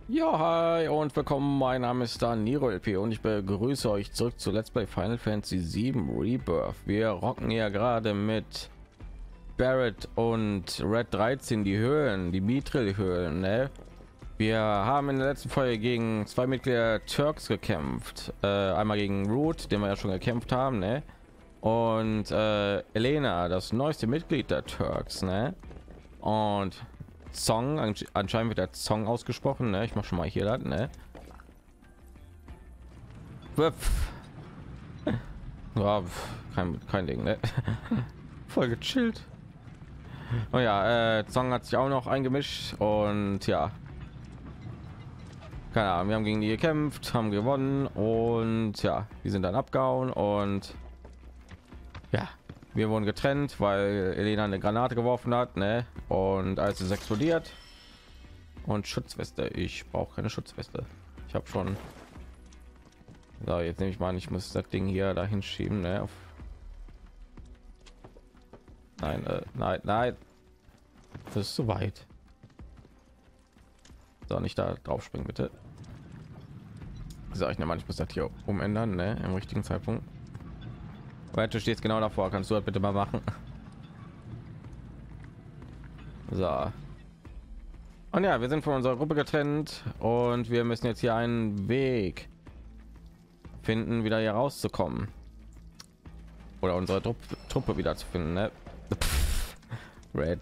Ja, hi und willkommen. Mein Name ist Dan Niro LP und ich begrüße euch zurück zu Let's Play Final Fantasy 7 Rebirth. Wir rocken ja gerade mit Barrett und Red 13 die Höhlen, die Mithril-Höhlen. Ne? Wir haben in der letzten Folge gegen zwei Mitglieder Turks gekämpft. Einmal gegen Root, den wir ja schon gekämpft haben, ne? Und Elena, das neueste Mitglied der Turks, ne? Und Song, anscheinend wird der Song ausgesprochen, ne? Ich mach schon mal hier das, ne? Wöpf. Ja, kein Ding, ne? Voll gechillt. Oh ja, Song hat sich auch noch eingemischt und ja, keine Ahnung, wir haben gegen die gekämpft, haben gewonnen und ja, die sind dann abgehauen und ja, wir wurden getrennt, weil Elena eine Granate geworfen hat, ne? Und als es explodiert und Schutzweste, ich brauche keine Schutzweste. Ich habe schon. So, jetzt nehme ich mal, ich muss das Ding hier dahin schieben, ne? Nein, nein, das ist zu weit. So, nicht da drauf springen, bitte. So, ich nehme an, ich muss das hier umändern, ne? Im richtigen Zeitpunkt. Weil du stehst genau davor, kannst du das bitte mal machen? So. Und ja, wir sind von unserer Gruppe getrennt und wir müssen jetzt hier einen Weg finden, wieder hier rauszukommen. Oder unsere Truppe wieder zu finden, ne? Red.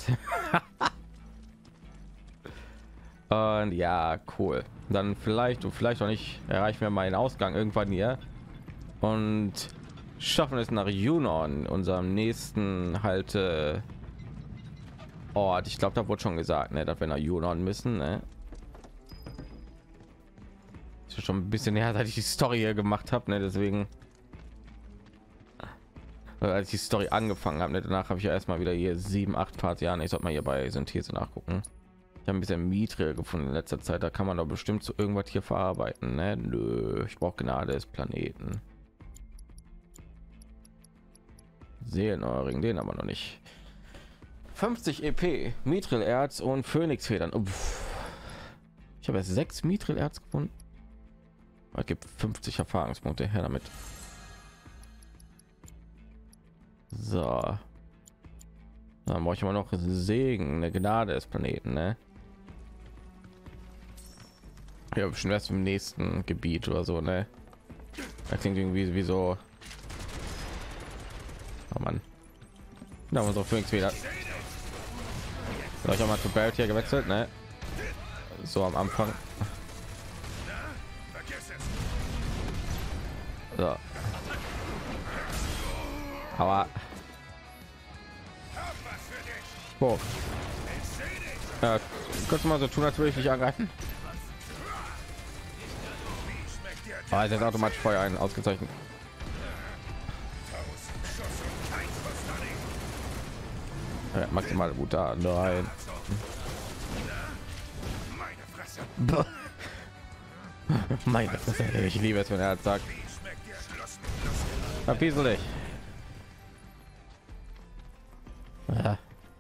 Und ja, cool. Dann vielleicht und vielleicht auch nicht erreichen wir mal den Ausgang irgendwann hier und schaffen es nach Junon, unserem nächsten Ort. Ich glaube, da wurde schon gesagt, ne, dass wir nach Junon müssen. Ne? Ist schon ein bisschen näher, seit ich die Story hier gemacht habe. Ne? Deswegen, als ich die Story angefangen habe, ne? Danach habe ich ja erstmal wieder hier 7-8 Parts. Ja, ich sollte mal hier bei Synthese nachgucken. Ich habe ein bisschen Mithril gefunden in letzter Zeit. Da kann man doch bestimmt so irgendwas hier verarbeiten. Ne? Nö, ich brauche Gnade des Planeten. Seelenring, den aber noch nicht. 50 EP, Mithril-Erz und Phönixfedern. Ich habe jetzt 6 Mithril-Erz gefunden. Es gibt 50 Erfahrungspunkte her damit. So. Dann brauche ich immer noch Segen, eine Gnade des Planeten, ne? Ja, bestimmt erst im nächsten Gebiet oder so, ne? Das klingt irgendwie wie so. Oh Mann. Da haben wir so Phönixfeder. So, ich habe mal zu Barrett hier gewechselt, ne? So am Anfang. So. Aber oh. Kannst du mal so tun, als würde ich dich angreifen? Ah, jetzt automatisch Feuer ein, ausgezeichnet. Ja, maximal gut da. Nein. Meine Fresse. Ich liebe es, wenn er sagt, verpiesel dich. Ja.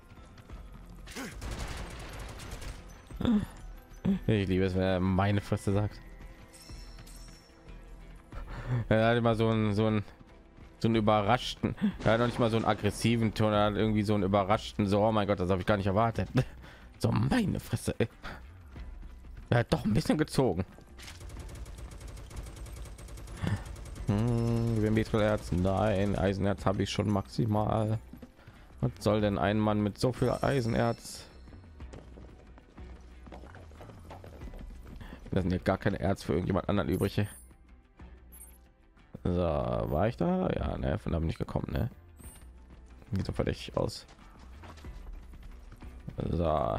Ich liebe es, wenn er meine Fresse sagt. Er hat immer so einen überraschten, er hat noch nicht mal so einen aggressiven Ton, er hat irgendwie so einen überraschten, so, oh mein Gott, das habe ich gar nicht erwartet. So, meine Fresse. Er hat doch ein bisschen gezogen. Mithril-Erz, nein, Eisenerz habe ich schon maximal. Was soll denn ein Mann mit so viel Eisenerz? Das sind ja gar keine Erz für irgendjemand anderen übrig. So, war ich da? Ja, ne, von da bin ich gekommen, ne? Sieht so verdächtig aus. So.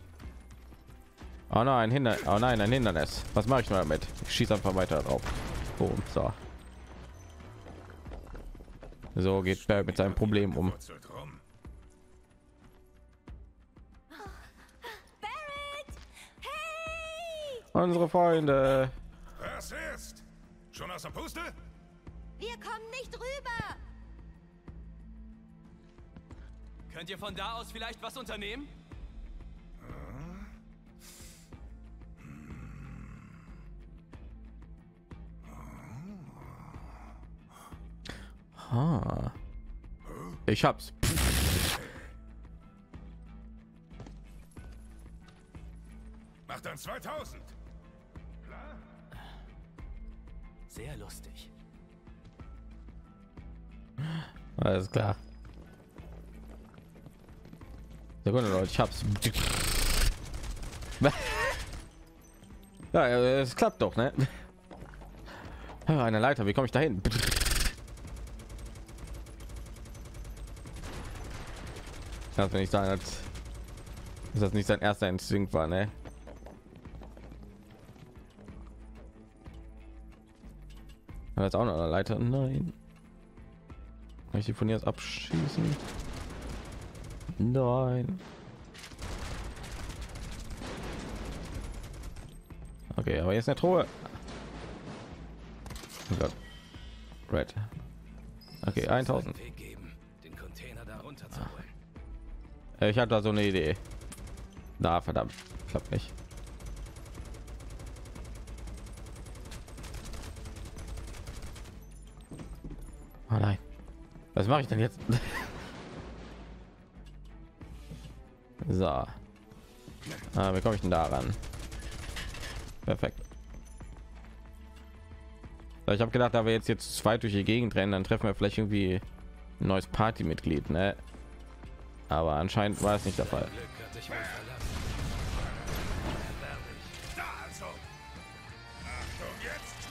Oh nein, oh nein, ein Hindernis. Was mache ich nur damit? Ich schieße einfach weiter drauf. Boom, so. So geht er mit seinem Problem um. Unsere Freunde. Was ist? Schon aus der Puste? Wir kommen nicht rüber. Könnt ihr von da aus vielleicht was unternehmen? Ah. Ich hab's. Mach dann 2000. Sehr lustig. Alles klar. Sekunde, Leute, ich hab's. Ja, es klappt doch, ne? Eine Leiter, wie komme ich dahin? Das will ich sagen, dass das nicht sein erster Instinkt war, ne? War jetzt auch noch eine Leiter? Nein. Kann ich die von jetzt abschießen? Nein. Okay, aber jetzt eine Truhe. Oh Gott. Red. Okay, 1000. Weg geben, den Container da runterzuholen. Ich habe da so eine Idee. Na, verdammt. Klappt nicht. Oh nein. Was mache ich denn jetzt? So. Wie komme ich denn daran? Perfekt. Ich habe gedacht, da wir jetzt zu zweit durch die Gegend rennen, dann treffen wir vielleicht irgendwie ein neues Partymitglied, ne? Aber anscheinend war es nicht der Fall. Glück hat dich wohl verlassen. Da also. Achtung, jetzt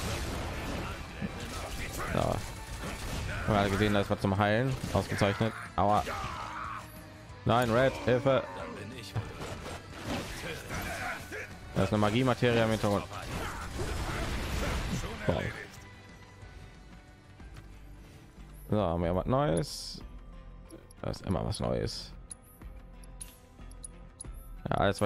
knallt. Ja. Haben wir alle gesehen, das war zum Heilen ausgezeichnet. Aua. Nein, Red, Hilfe. Dann bin ich wohl Das ist eine Magie-Materie im Hintergrund. Wow. So, haben wir was Neues. Da ist immer was Neues. Ja, alles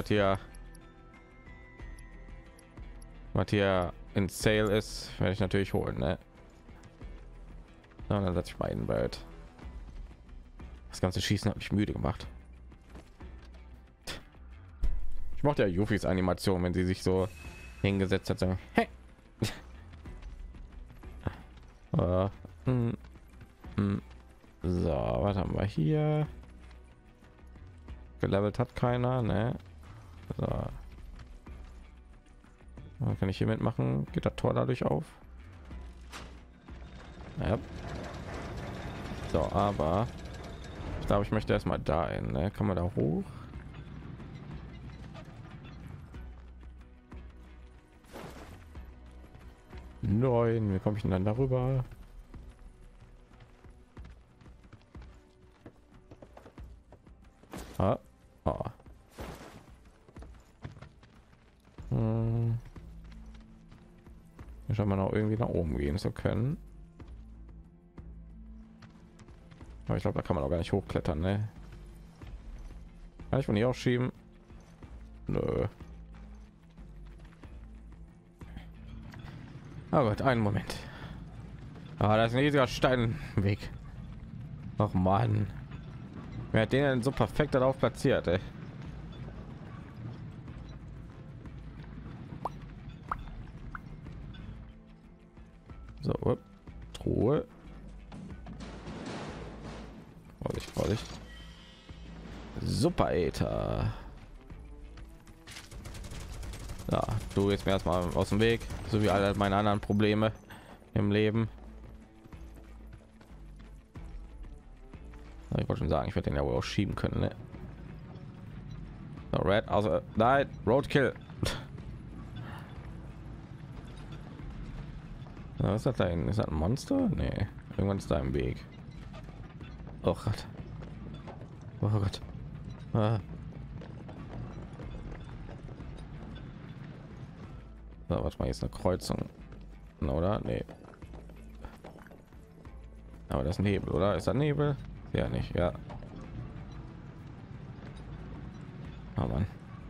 was hier in Sale ist, werde ich natürlich holen, ne? So, dann setze ich mal in Bird. Das ganze Schießen hat mich müde gemacht. Ich mochte ja Yufis Animation, wenn sie sich so hingesetzt hat, so hey. So, was haben wir hier? Gelevelt hat keiner, ne? So. Kann ich hier mitmachen? Geht das Tor dadurch auf? Ja. So, aber ich glaube, ich möchte erstmal da hin, ne? Kann man da hoch? Nein, wie komme ich denn dann darüber? Ah, ah. Ich habe mal noch irgendwie nach oben gehen zu können. Aber ich glaube, da kann man auch gar nicht hochklettern, ne? Kann ich von hier auch schieben? Nö. Oh Gott, einen Moment. Ah, das ist ein riesiger Steinweg. Ach man, wer hat den denn so perfekt darauf platziert, ey? So, Truhe. Vorsicht, Vorsicht. Super Äther. Ja, du jetzt mir erstmal aus dem Weg, so wie alle meine anderen Probleme im Leben. Ich wollte schon sagen, ich werde den ja wohl auch schieben können, ne? So, Red, also nein, Roadkill. Was ist das da hinten? Ist das ein Monster? Nee, irgendwann ist da im Weg. Oh Gott. Oh Gott. Ah. So, was mal, jetzt eine Kreuzung, oder? Nee. Aber das ist ein Hebel, oder? Ist das Nebel? Ja, nicht, ja. Oh Mann.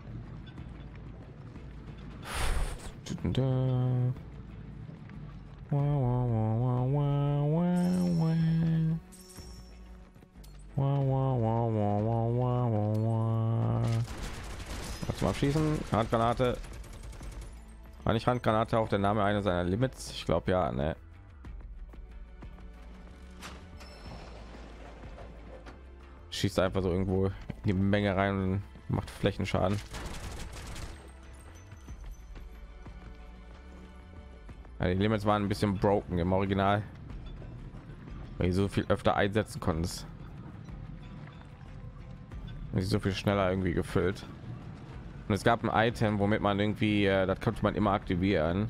Was mal schießen? Handgranate. War nicht Handgranate auch der Name einer seiner Limits? Ich glaube ja, ne? schießt einfach so irgendwo in die Menge rein und macht Flächenschaden. Ja, die Limits waren ein bisschen broken im Original, weil ich so viel öfter einsetzen konntest. So viel schneller irgendwie gefüllt. Und es gab ein Item, womit man irgendwie, das konnte man immer aktivieren,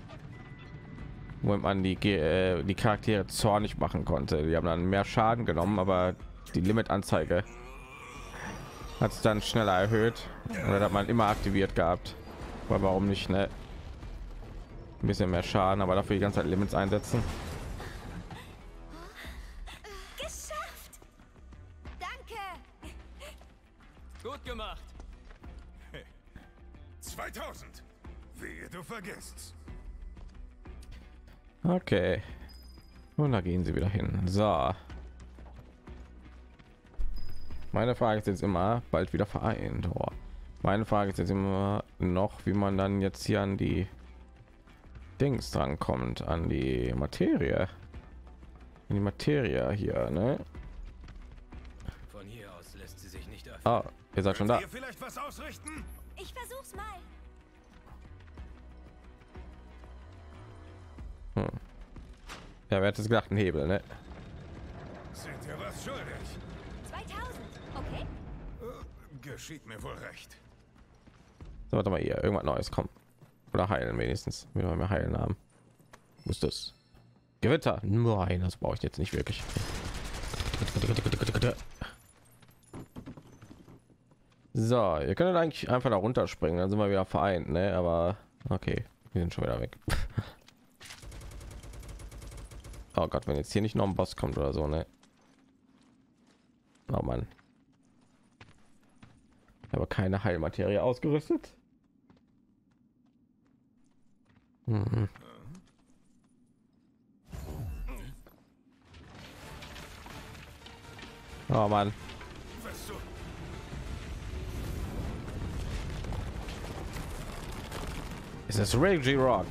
womit man die Charaktere zornig machen konnte. Die haben dann mehr Schaden genommen, aber die Limitanzeige hat es dann schneller erhöht. Oder hat man immer aktiviert gehabt. Weil warum nicht, ne? Ein bisschen mehr Schaden, aber dafür die ganze Zeit Limits einsetzen. Geschafft! Danke! Gut gemacht. 2000. Wehe, du vergisst's. Okay. Und da gehen sie wieder hin. So. Meine Frage ist jetzt immer, bald wieder vereint. Oh. Meine Frage ist jetzt immer noch, wie man dann jetzt hier an die Dings dran kommt, an die Materie. An die Materie hier, ne? Von hier aus lässt sie sich nicht öffnen. Ah, ihr seid schon da. Ihr vielleicht was ausrichten? Ich versuch's mal. Ja, wer hätte es gedacht, ein Hebel, ne? Sind ihr was schuldig? 2000, okay? Geschieht mir wohl recht. So, warte mal hier, irgendwas Neues kommt. Oder heilen wenigstens. Wenn wir mehr heilen haben. Muss das Gewitter? Nein, das brauche ich jetzt nicht wirklich. So, ihr könnt eigentlich einfach da runterspringen, dann sind wir wieder vereint, ne? Aber okay, wir sind schon wieder weg. Oh Gott, wenn jetzt hier nicht noch ein Boss kommt oder so, ne? Oh Mann. Aber keine Heilmaterie ausgerüstet. Mhm. Oh Mann. Was du? Ist es Reggie Rock?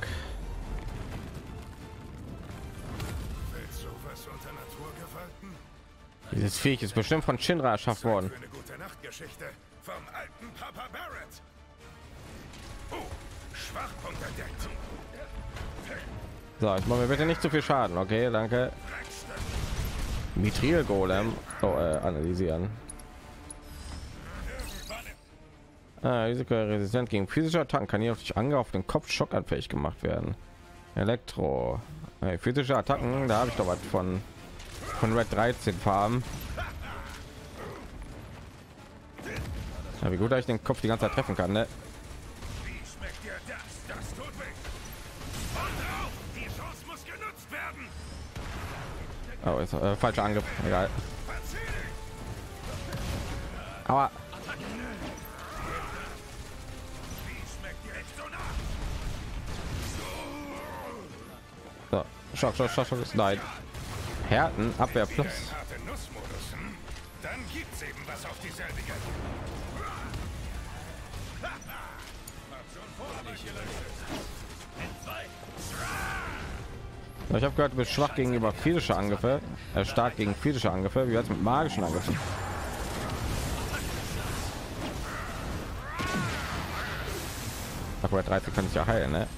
Willst du was unter Naturgewalten? Dieses Viech ist bestimmt von Shinra erschaffen Zeit worden. für eine gute Nachtgeschichte vom alten Papa Barrett. Oh, Schwachpunkt entdeckt. So, ich mache mir bitte nicht zu viel Schaden, okay? Danke. Mithril Golem analysieren. Risikoresistent gegen physische Attacken kann hier auf dich auf den Kopf schockanfähig gemacht werden. Elektro. Physische Attacken, da habe ich doch was von Red 13 Farben. Ja, wie gut, dass ich den Kopf die ganze Zeit treffen kann, ne? Wie schmeckt dir das? Das tut weh. Und auf! Die Chance muss genutzt werden. Oh, ist, falscher Angriff. Egal. Verzieh dich! Aber Wie schmeckt dir echt so nach? so, Schock. Nein. Härten, Abwehr plus. Harte Nussmodus, hm? Dann gibt's eben was auf dieselbe. Ich habe gehört, du bist schwach gegenüber physische Angriffe, stark gegen physische Angriffe. Wie jetzt mit magischen Angriffen? Ach, bei 13 kann ich ja heilen, ne?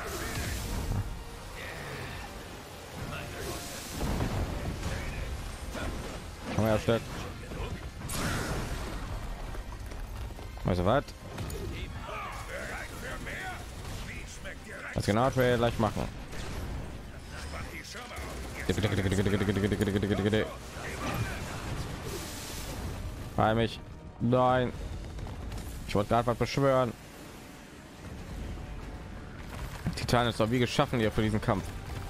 Haben wir erstellt. Also was? Das genau was wir gleich machen. Bei mich. Nein. Ich wollte gerade was beschwören. Titan ist doch wie geschaffen hier für diesen Kampf.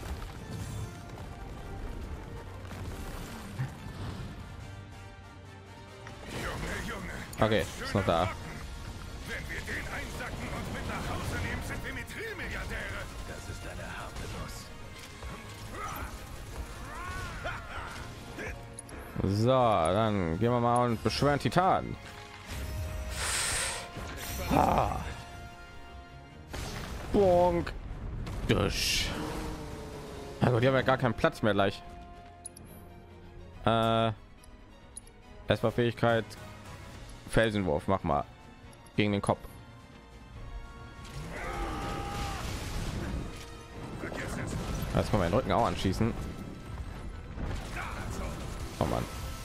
Okay, ist noch da. Wenn wir den einsacken und mit nach Hause nehmen, sind wir Mithril-Milliardäre. Das ist eine harte Nuss. So, dann gehen wir mal und beschwören Titan. Bonk. Dusch. Also die haben ja gar keinen Platz mehr gleich. Erstmal Fähigkeit Felsenwurf, mach mal gegen den Kopf. Jetzt kann man den Rücken auch anschießen. Oh Mann.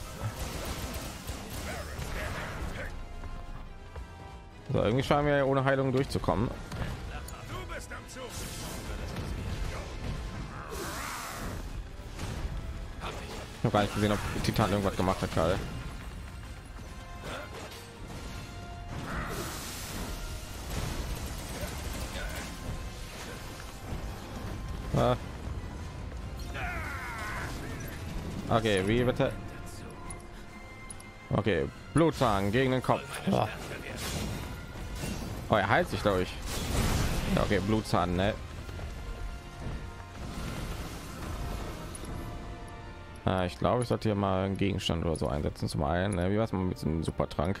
So, irgendwie scheinen wir ohne Heilung durchzukommen. Du bist am Zug. Ich habe gar nicht gesehen, ob Titan irgendwas gemacht hat gerade. Okay, wie bitte? Okay, Blutzahn gegen den Kopf. Oh, er heilt sich durch. Ja, okay, Blutzahn, ne? Ich glaube, ich sollte hier mal einen Gegenstand oder so einsetzen. Zum einen, ne? Wie was man mit dem Supertrank?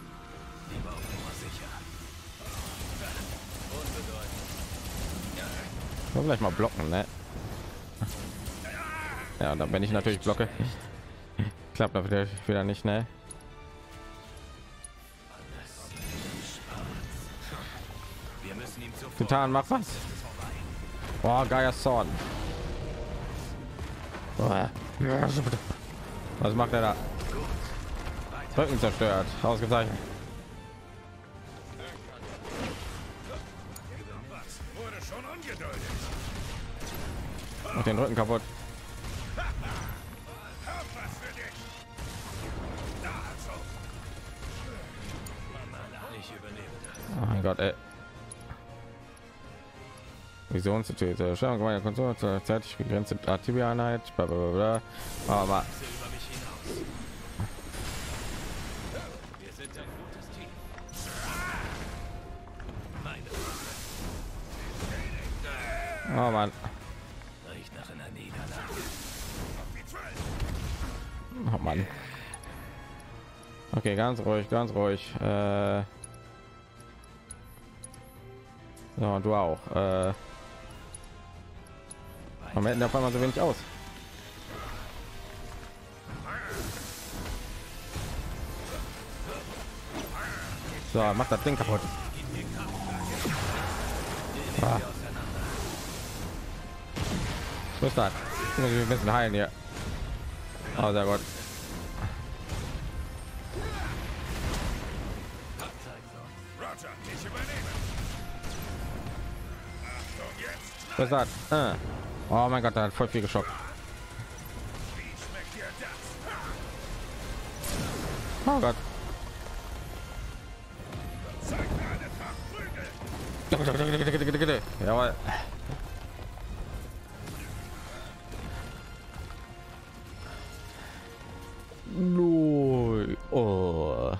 Vielleicht mal blocken, ne? Ja, dann bin ich natürlich blocke. Klappt natürlich wieder nicht, ne? Titan, mach was. Oh, geiler Zorn. Was macht er da? Rücken zerstört. Ausgezeichnet. Wurde schon angedeutet. Mach den Rücken kaputt. Hab was für dich. Also. Ich übernehme das. Oh mein Gott, ey. Visionssituation, Steuerung meiner Konsole zur zeitlich begrenzte Tibia-Einheit, aber Über mich hinaus. Wir sind ein gutes Team. Meine oh Mann, riecht nach einer Niederlage. oh Mann. Okay, ganz ruhig, ganz ruhig. Ja, du auch. Moment, auf einmal so wenig aus. So, macht das Ding kaputt. Ah. Was ist das? Ich muss mich ein bisschen heilen hier. Oh, sehr gut. Roger, ich übernehme. Achtung jetzt. Was ist das? Oh mein Gott, da hat voll viel geschockt. Wie schmeckt dir das? Oh Gott. Zeig mir eine Pracht Prügel. Jawohl. Null. Oh.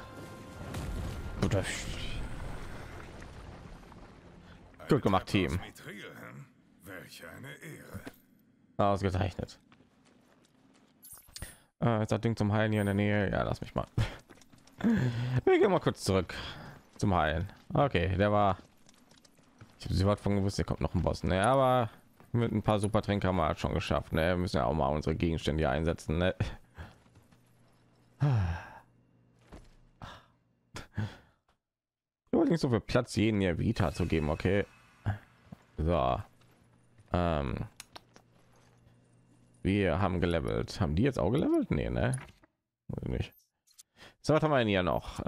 Gut gemacht, Team. Mithril, hm? Welch eine Ehre. Ausgezeichnet. Ist das Ding zum Heilen hier in der Nähe? Ja, lass mich mal. Wir gehen mal kurz zurück zum Heilen. Okay, der war. Ich habe sie weit von gewusst, der kommt noch ein Boss. Ne, aber mit ein paar Supertränke haben wir halt schon geschafft. Ne, wir müssen ja auch mal unsere Gegenstände hier einsetzen. Ne? Nur nicht so viel Platz jeden hier Vita zu geben. Okay. So. Wir haben gelevelt. Haben die jetzt auch gelevelt? Nee, ne? Nicht. So, was haben wir denn hier noch?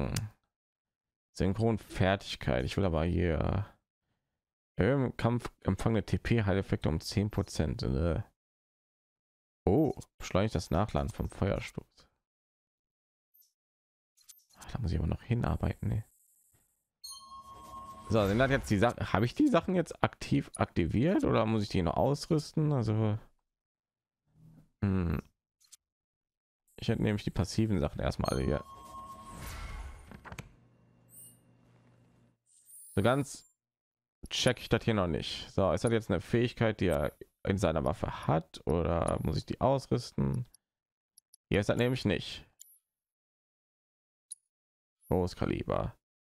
Synchronfertigkeit. Ich will aber hier im Kampf empfangene TP-Heileffekte um 10%. Oh, beschleunigt das Nachladen vom Feuersturz. Da muss ich aber noch hinarbeiten. Ne? So, sind das jetzt die Sachen? Habe ich die Sachen jetzt aktiv aktiviert oder muss ich die noch ausrüsten? Also ich hätte nämlich die passiven Sachen erstmal alle hier. So ganz check ich das hier noch nicht. So, ist das jetzt eine Fähigkeit, die er in seiner Waffe hat, oder muss ich die ausrüsten? Hier ist das nämlich nicht. Großkaliber.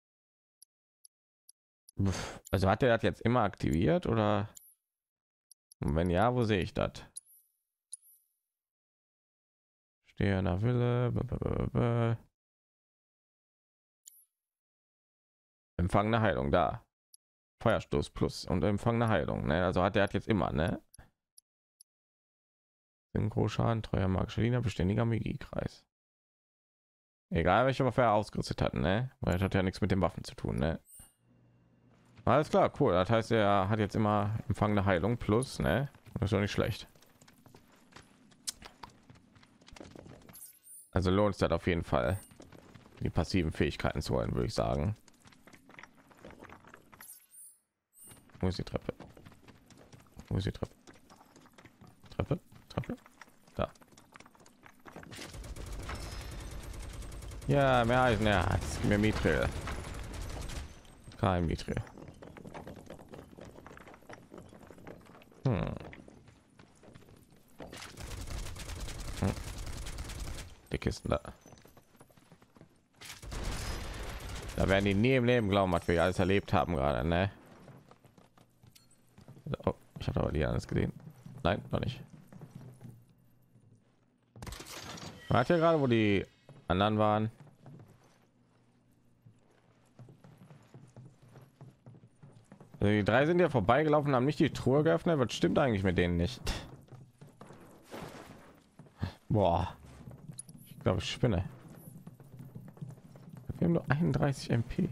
Also hat er das jetzt immer aktiviert oder? Und wenn ja, wo sehe ich das? Stehender Wille. Empfangene Heilung da. Feuerstoß plus und empfangene Heilung. Ne? Also hat jetzt immer, ne? Synchro-Schaden, treuer magischer Diener, beständiger Magiekreis. Egal welche Waffe er ausgerüstet hat, ne? Weil das hat ja nichts mit den Waffen zu tun, ne? Alles klar, cool. Das heißt, er hat jetzt immer empfangene Heilung plus, ne? Das ist doch nicht schlecht. Also lohnt es das auf jeden Fall, die passiven Fähigkeiten zu holen, würde ich sagen. Wo ist die Treppe? Wo ist die Treppe? Treppe? Da. Ja, mehr als mehr Mithril. Kein Mithril. Die Kisten da. Da werden die nie im Leben glauben, was wir alles erlebt haben gerade, ne? Oh, ich habe aber die alles gesehen. Nein, noch nicht. Man hat ja gerade, wo die anderen waren. Also die drei sind ja vorbeigelaufen, haben nicht die Truhe geöffnet. Was stimmt eigentlich mit denen nicht? Boah, ich glaube, ich spinne. Wir haben nur 31 MP.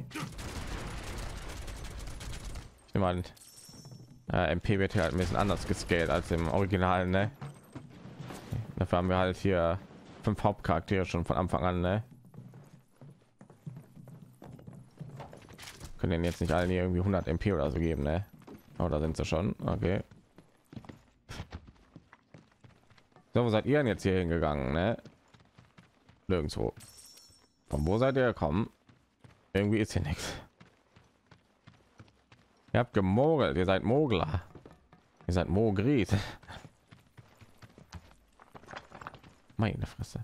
Ich nehme an, MP wird ja halt ein bisschen anders gescaled als im Original, ne? Dafür haben wir halt hier 5 Hauptcharaktere schon von Anfang an, ne? Können jetzt nicht allen hier irgendwie 100 MP oder so geben, ne? Aber da sind sie schon. Okay. So, wo seid ihr denn jetzt hier hingegangen, ne? Nirgendwo. Von wo seid ihr gekommen? Irgendwie ist hier nichts. Ihr habt gemogelt, ihr seid Mogler. Ihr seid Mogris. Meine Fresse.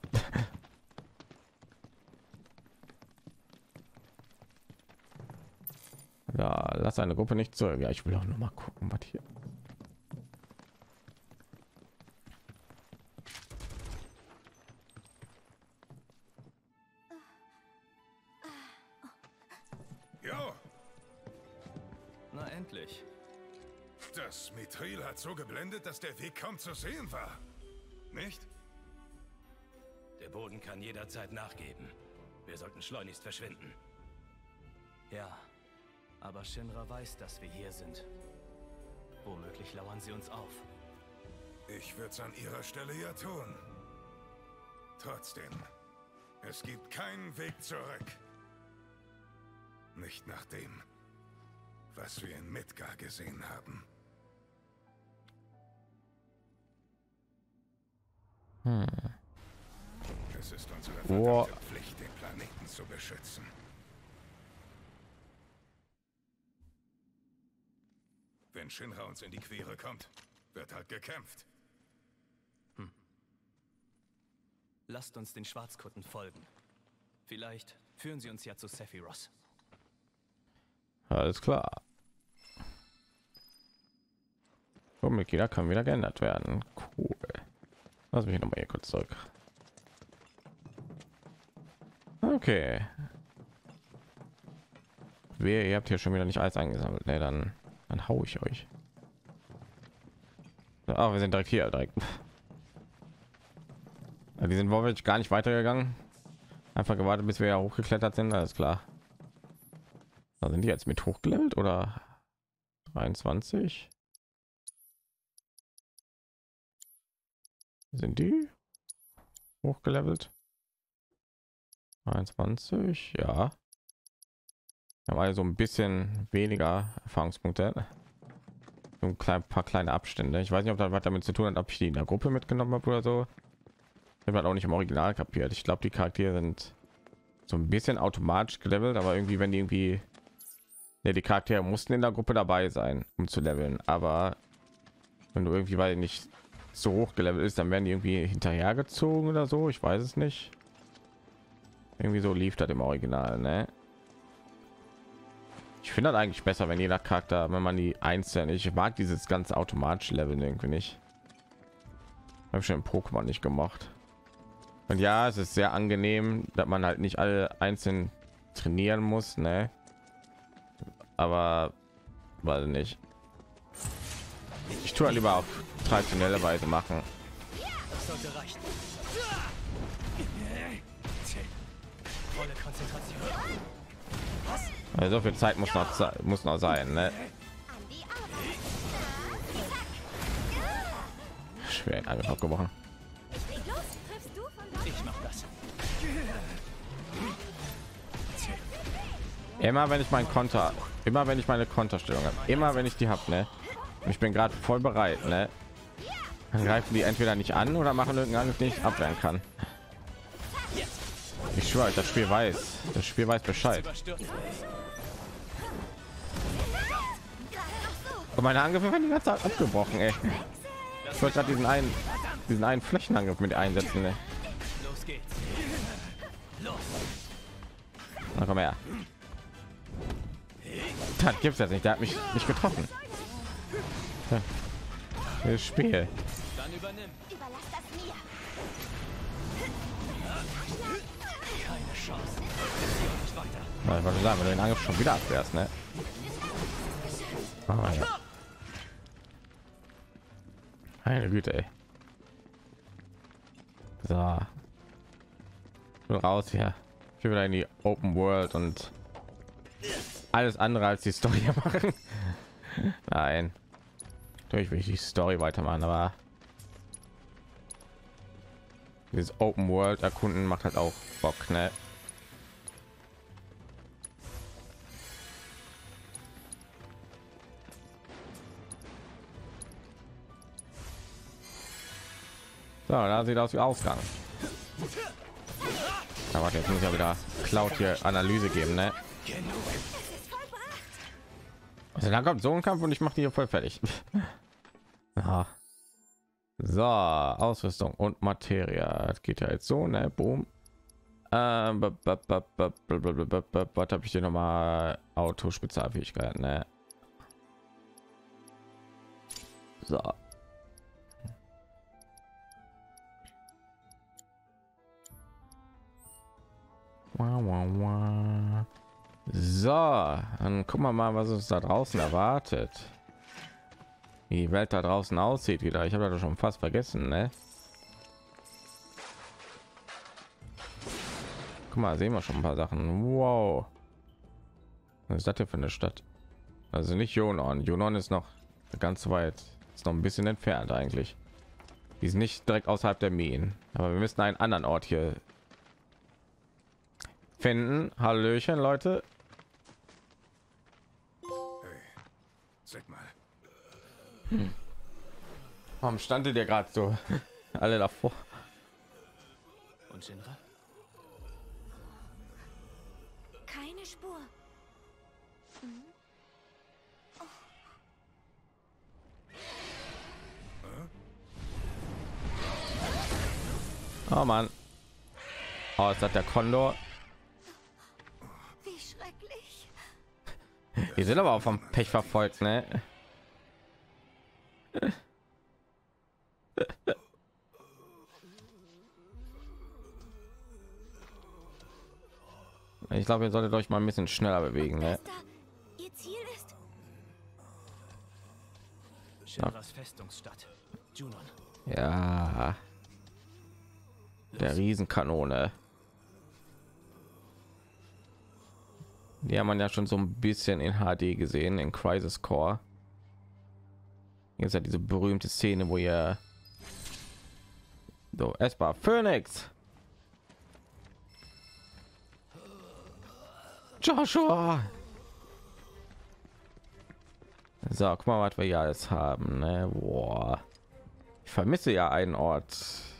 Ja, lass eine Gruppe nicht zurück. Ja, ich will auch noch mal gucken, was hier. Jo, Na endlich. das Mithril hat so geblendet, dass der Weg kaum zu sehen war. Nicht? Der Boden kann jederzeit nachgeben. Wir sollten schleunigst verschwinden. Ja, aber Shinra weiß, dass wir hier sind. Womöglich lauern sie uns auf. Ich würde es an ihrer Stelle ja tun. Trotzdem, es gibt keinen Weg zurück. Nicht nach dem, was wir in Midgar gesehen haben. Es ist unsere verdammte Pflicht, den Planeten zu beschützen. Wenn Shinra uns in die Quere kommt, wird halt gekämpft. Lasst uns den Schwarzkutten folgen. Vielleicht führen sie uns ja zu Sephiroth. Alles klar. So, Mitglieder kann wieder geändert werden. Cool. Lass mich noch mal hier kurz zurück. Okay. Ihr habt hier schon wieder nicht alles eingesammelt. Ne, dann hau ich euch. Ah, wir sind direkt hier. Direkt. Ja, die sind wirklich gar nicht weitergegangen. Einfach gewartet, bis wir ja hochgeklettert sind. Alles klar. Da sind die jetzt mit hochgelevelt oder 23? Sind die hochgelevelt? 21, ja. Wir haben also ein bisschen weniger Erfahrungspunkte. Ein paar kleine Abstände. Ich weiß nicht, ob das was damit zu tun hat, ob ich die in der Gruppe mitgenommen habe oder so. Ich habe halt auch nicht im Original kapiert. Ich glaube, die Charaktere sind so ein bisschen automatisch gelevelt, aber irgendwie, wenn die irgendwie, ja, die Charaktere mussten in der Gruppe dabei sein, um zu leveln. Aber wenn du irgendwie, weil nicht so hoch gelevelt ist, dann werden die irgendwie hinterhergezogen oder so. Ich weiß es nicht. Irgendwie so lief das im Original, ne? Ich finde das eigentlich besser, wenn jeder Charakter, wenn man die einzeln. Ich mag dieses ganze automatische Leveln irgendwie nicht. Habe ich schon im Pokémon nicht gemacht. Und ja, es ist sehr angenehm, dass man halt nicht alle einzeln trainieren muss, ne? Aber weiß nicht. Ich tue halt lieber auf traditionelle Weise machen. Das sollte reichen. Volle Konzentration. Also so viel Zeit muss noch sein, ne? An die Arbeit. Schwer Angriff abgebrochen. Ich leg los. Triffst du von dort? Ich mach das. Immer wenn ich meinen Konter, immer wenn ich meine Konterstellung habe, immer wenn ich die habe, ne? Und ich bin gerade voll bereit, ne? Dann greifen die entweder nicht an oder machen irgendeinen Angriff, den ich abwehren kann. Ich schwöre, das Spiel weiß Bescheid. Und meine Angriffe werden die ganze Zeit abgebrochen, ey. Ich wollte gerade diesen einen Flächenangriff mit einsetzen, ne? Los geht's. Na komm her. Das gibt's jetzt nicht, der hat mich nicht getroffen. Ja. Das Spiel. Dann übernimm. Überlass das mir. Keine Chance. Nicht weiter. Ich wollte sagen, wenn du den Angriff schon wieder abwehrst, ne? Oh, ja. Meine Güte, ey. So. Ich will raus hier. Ich will wieder in die Open World und alles andere als die Story machen. Nein. Natürlich will ich die Story weitermachen, aber dieses Open World erkunden macht halt auch Bock, ne? So, da sieht aus wie Ausgang. Aber jetzt muss ich ja wieder Cloud hier Analyse geben, ne? Also dann kommt so ein Kampf und ich mache die hier voll fertig. Aha. So, Ausrüstung und Materie. Das geht ja jetzt so, ne? Boom. Was habe ich hier noch mal? Auto Spezialfähigkeit, ne? So. So, dann gucken wir mal, was uns da draußen erwartet. Wie die Welt da draußen aussieht wieder. Ich habe das schon fast vergessen, ne? Guck mal, sehen wir schon ein paar Sachen. Wow. Was ist das hier für eine Stadt? Also nicht Jonon. Jonon ist noch ganz weit. Ist noch ein bisschen entfernt eigentlich. Die ist nicht direkt außerhalb der Minen. Aber wir müssen einen anderen Ort hier finden. Hallöchen, Leute. Hey, sag mal. Warum stand ihr gerade so alle davor? Und Shinra? Keine Spur. Oh Mann. Oh, ist das der Kondor? Wie schrecklich. Die sind aber auch vom Pech verfolgt, ne? Ich glaube, ihr solltet euch mal ein bisschen schneller bewegen, ne? Da ihr Ziel ist. Shinras Festungsstadt. Junon. Ja. Der Riesenkanone. Die haben man ja schon so ein bisschen in HD gesehen in Crisis Core. Hier ist ja diese berühmte Szene, wo ihr so Esper Phoenix Joshua. So, guck mal, was wir hier alles haben, ne? Boah. Ich vermisse ja einen Ort.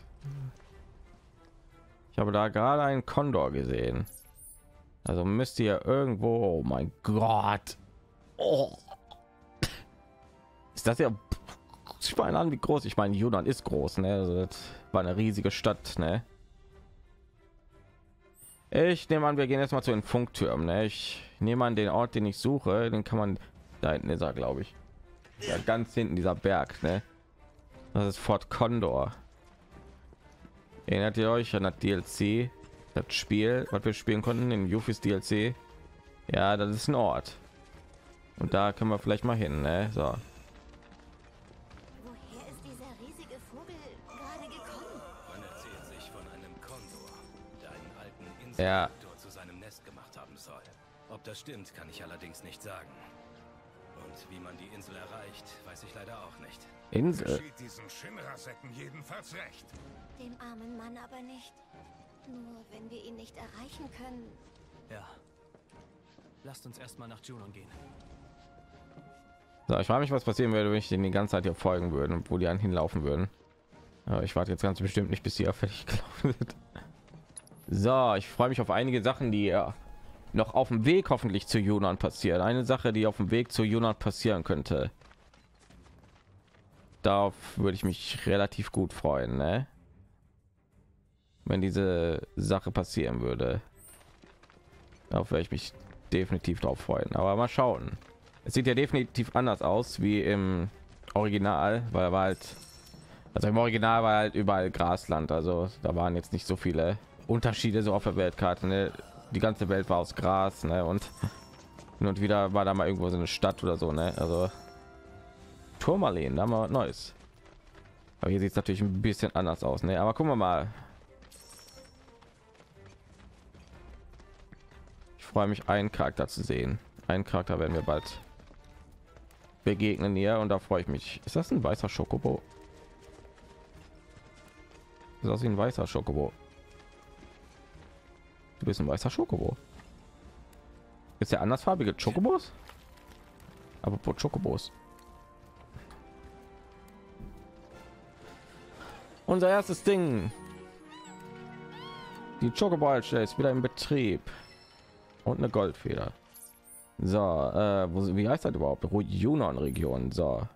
Ich habe da gerade einen Kondor gesehen. Also müsst ihr irgendwo. Oh mein Gott. Oh. Ist das ja? Ich meine an, wie groß. Ich meine, Jonon ist groß, ne? Also das war eine riesige Stadt, ne? Ich nehme an, wir gehen jetzt mal zu den Funktürmen, ne? Ich nehme an, den Ort, den ich suche, den kann man da hinten ist er, glaube ich. Ja, ganz hinten dieser Berg, ne? Das ist Fort Condor. Erinnert ihr euch an das DLC, das Spiel, was wir spielen konnten in Yufis DLC? Ja, das ist ein Ort. Und da können wir vielleicht mal hin, ne? So. Woher ist dieser riesige Vogel gerade gekommen? Man erzählt sich von einem Kondor, der einen alten Ja. Inselsektor zu seinem Nest gemacht haben soll. Ob das stimmt, kann ich allerdings nicht sagen. Und wie man die Insel erreicht, weiß ich leider auch nicht. Insel. Geschieht diesen Shinra-Säcken jedenfalls recht. Dem armen Mann aber nicht. Nur wenn wir ihn nicht erreichen können. Ja. Lasst uns erstmal nach Junon gehen. So, ich frage mich, was passieren würde, wenn ich den die ganze Zeit hier folgen würde und wo die einen hinlaufen würden. Aber ich warte jetzt ganz bestimmt nicht, bis die fertig gelaufen sind. So, ich freue mich auf einige Sachen, die noch auf dem Weg hoffentlich zu Junon passieren. Eine Sache, die auf dem Weg zu Junon passieren könnte. Darauf würde ich mich relativ gut freuen, ne? Wenn diese Sache passieren würde. Darauf werde ich mich definitiv drauf freuen. Aber mal schauen. Es sieht ja definitiv anders aus wie im Original, weil war halt, also im Original war halt überall Grasland, also da waren jetzt nicht so viele Unterschiede so auf der Weltkarte, ne? Die ganze Welt war aus Gras, ne? Und hin und wieder war da mal irgendwo so eine Stadt oder so, ne? Also Tourmaline, da haben wir was Neues. Aber hier sieht es natürlich ein bisschen anders aus, ne? Aber gucken wir mal. Ich freue mich, einen Charakter zu sehen. Einen Charakter werden wir bald begegnen hier und da freue ich mich. Ist das ein weißer Schokobo? Ist das ein weißer Schokobo? Du bist ein weißer Schokobo. Ist der andersfarbige Chocobos? Aber Chocobos. Unser erstes Ding. Die Chocoball-Stelle ist wieder in Betrieb. Und eine Goldfeder. So, wie heißt das überhaupt? Junon-Region. So.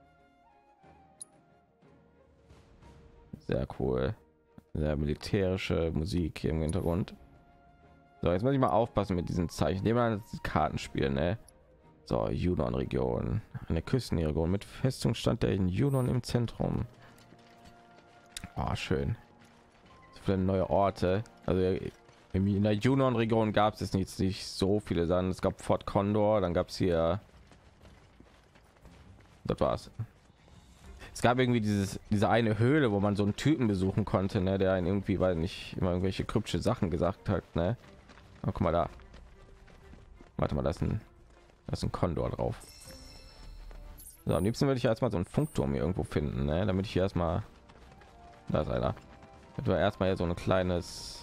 Sehr cool. Sehr militärische Musik hier im Hintergrund. So, jetzt muss ich mal aufpassen mit diesen Zeichen. Nehmen wir das Kartenspiel, ne? So, Junon-Region. Eine Küstenregion mit Festungsstand der in Junon im Zentrum. Oh, schön. So viele neue Orte. Also in der Junon-Region gab es nicht so viele Sachen. Es gab Fort Condor, dann gab es hier, das war's. Es gab irgendwie diese eine Höhle, wo man so einen Typen besuchen konnte, ne, der einen irgendwie, weil nicht immer irgendwelche kryptische Sachen gesagt hat, ne. Oh, guck mal da. Warte mal, da ist ein Condor drauf. So, am liebsten würde ich erstmal so einen Funkturm hier irgendwo finden, ne, damit ich hier erstmal, da ist einer. Das war erstmal hier so ein kleines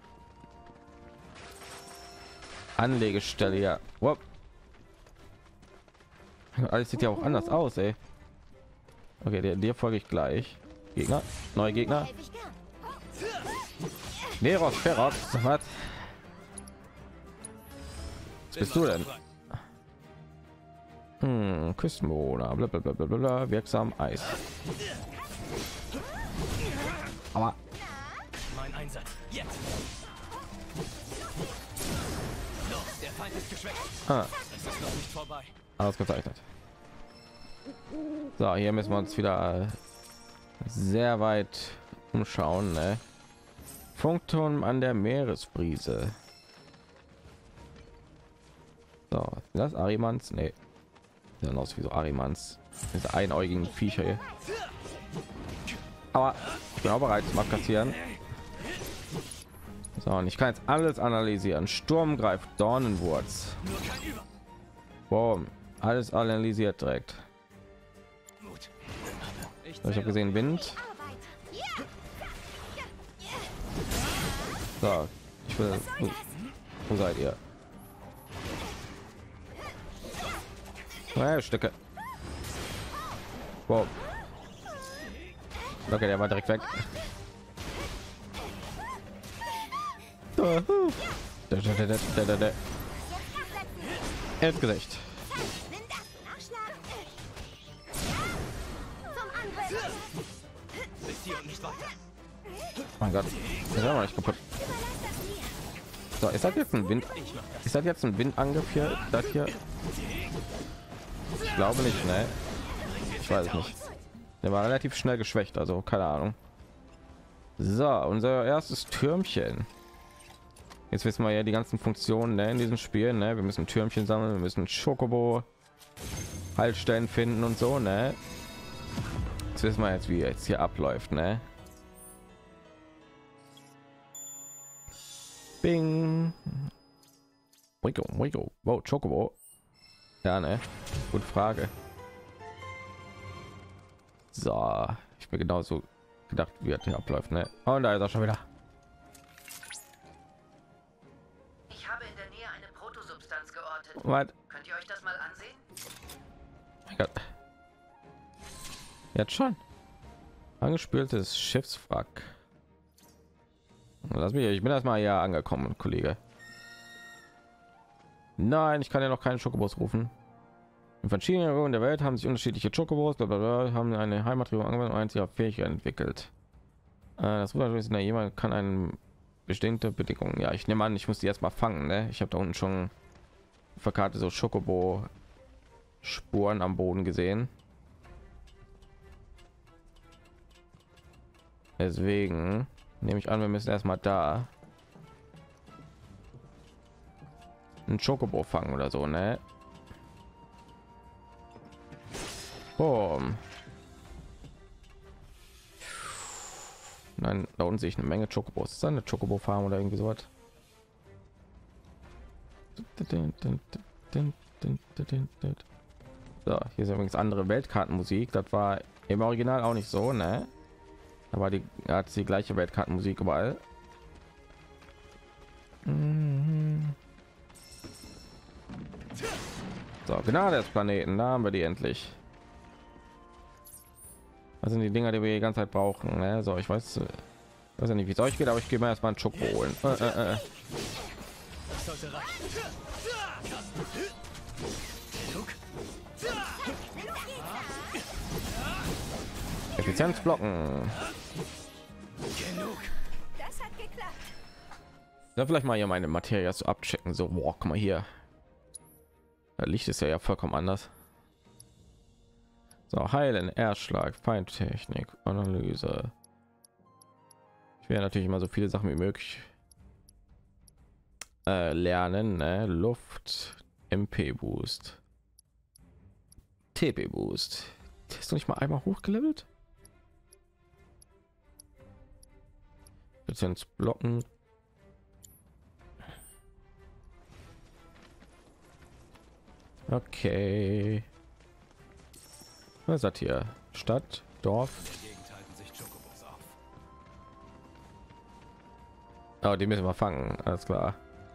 Anlegestelle, ja. Wow. Alles sieht ja auch anders aus, ey. Okay, dir folge ich gleich. Gegner, neue Gegner. Neros, Ferox, was? Was bist du denn? Küstenbewohner, blablabla, wirksam Eis. Aber Mein Einsatz jetzt. Los, der Feind ist geschwächt. Es ist noch nicht vorbei. Ausgezeichnet. So, hier müssen wir uns wieder sehr weit umschauen, ne? Funkturm an der Meeresbrise. So, das Arimans, nee, sieht aus wie so Arimans, diese einäugigen Viecher hier. Aber ich bin auch bereit zum Abkassieren. So, und ich kann jetzt alles analysieren. Sturm greift Dornenwurz. Boom, alles analysiert direkt. Ich habe gesehen Wind. So, ich will. Wo seid ihr? Stücke. Wow. Okay, der war direkt weg. Ins Gesicht. Mein Gott, das war nicht kaputt. So, ist das jetzt ein Wind? Ist das jetzt ein Windangriff hier? Das hier? Ich glaube nicht, ne? Ich weiß es nicht. Der war relativ schnell geschwächt, also keine Ahnung. So, unser erstes Türmchen. Jetzt wissen wir ja die ganzen Funktionen, ne, in diesem Spiel. Ne? Wir müssen Türmchen sammeln, wir müssen Chocobo Haltestellen finden und so. Ne? Jetzt wissen wir jetzt, wie jetzt hier abläuft. Ne? Bing. Wigo. Wow, Chocobo. Ja, ne? Gute Frage. So, ich bin genauso gedacht, wie das hier abläuft. Ne? Und da ist er schon wieder. Ich habe in der Nähe eine Protosubstanz geortet. Was? Könnt ihr euch das mal ansehen? Mein Gott. Jetzt schon. Angespültes Schiffswrack. Lass mich, ich bin erstmal hier angekommen, Kollege. Nein, ich kann ja noch keinen Schokobos rufen. In verschiedenen Regionen der Welt haben sich unterschiedliche Chocobos, haben eine Heimatregion angewendet und einzige Fähigkeit entwickelt. Das ist, jemand kann eine bestimmte Bedingungen. Ja, ich nehme an, ich muss die erstmal fangen. Ne? Ich habe da unten schon verkarte so Chocobo Spuren am Boden gesehen. Deswegen nehme ich an, wir müssen erstmal da ein Chocobo fangen oder so, ne? Boom. Nein, da unten sehe ich eine Menge Chocobos. Ist das eine Chocobo Farm oder irgendwie sowas? So, hier ist übrigens andere Weltkartenmusik. Das war im Original auch nicht so, ne? Aber die hat die gleiche Weltkartenmusik überall. So, Gnade des Planeten, da haben wir die endlich. Das sind die Dinger, die wir die ganze Zeit brauchen. Ne? So, ich weiß ja nicht, wie es euch geht, aber ich gehe mal erstmal einen Chocobo holen. Effizienzblocken. Das hat geklappt. Ja, vielleicht mal hier meine Materie so abchecken. So, boah, guck mal hier. Das Licht ist ja vollkommen anders. So, heilen, Erschlag, Feindtechnik, Analyse. Ich werde natürlich immer so viele Sachen wie möglich lernen. Ne? Luft, MP Boost, TP Boost. Ist doch nicht mal einmal hochgelevelt? Jetzt blocken. Okay. Was ist das hier? Stadt, Dorf. Oh, die müssen wir fangen. Alles klar.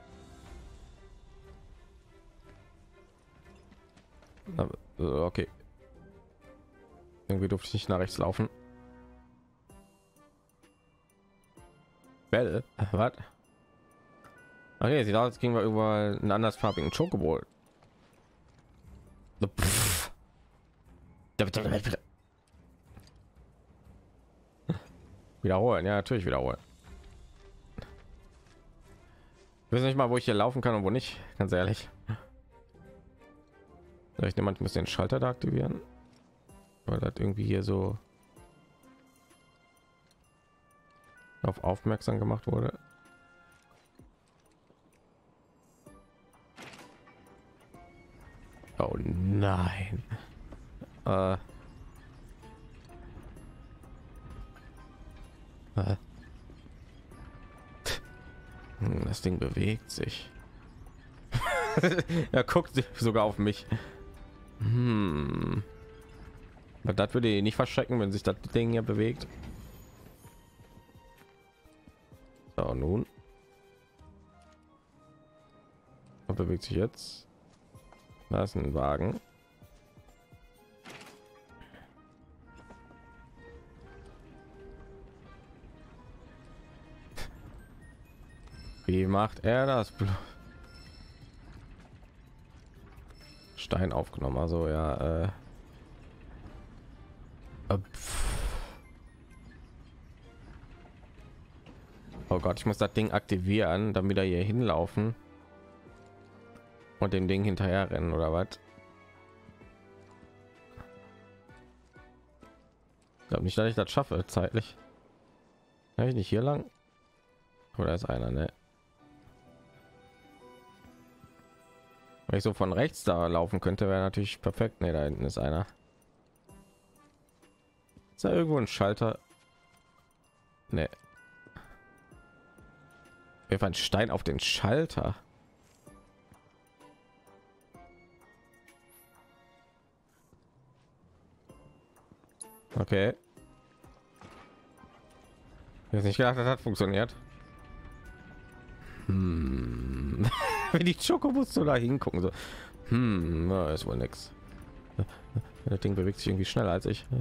Okay. Irgendwie durfte ich nicht nach rechts laufen. Bell, was? Okay, sieht aus, als gingen wir über einen andersfarbigen Chocobo. Wiederholen, ja, natürlich wiederholen. Ich weiß nicht mal, wo ich hier laufen kann und wo nicht, ganz ehrlich. Vielleicht jemand muss den Schalter da aktivieren, weil das irgendwie hier so auf aufmerksam gemacht wurde. Oh nein. Das Ding bewegt sich. Er guckt sogar auf mich. Aber das würde ihn nicht verschrecken, wenn sich das Ding hier bewegt. So, nun. Er bewegt sich jetzt. Da ist ein Wagen. Wie macht er das? Stein aufgenommen, also ja. Oh Gott, ich muss das Ding aktivieren, dann wieder hier hinlaufen und dem Ding hinterher rennen oder was? Ich glaube nicht, dass ich das schaffe zeitlich. Kann ich nicht hier lang? Oder ist einer, ne? Wenn ich so von rechts da laufen könnte, wäre natürlich perfekt. Ne, da hinten ist einer. Ist da irgendwo ein Schalter? Ne. Wir ein Stein auf den Schalter. Okay. Jetzt nicht gedacht, das hat funktioniert. Wie die Chocobos so da hingucken so. Na, ist wohl nix. Das Ding bewegt sich irgendwie schneller als ich.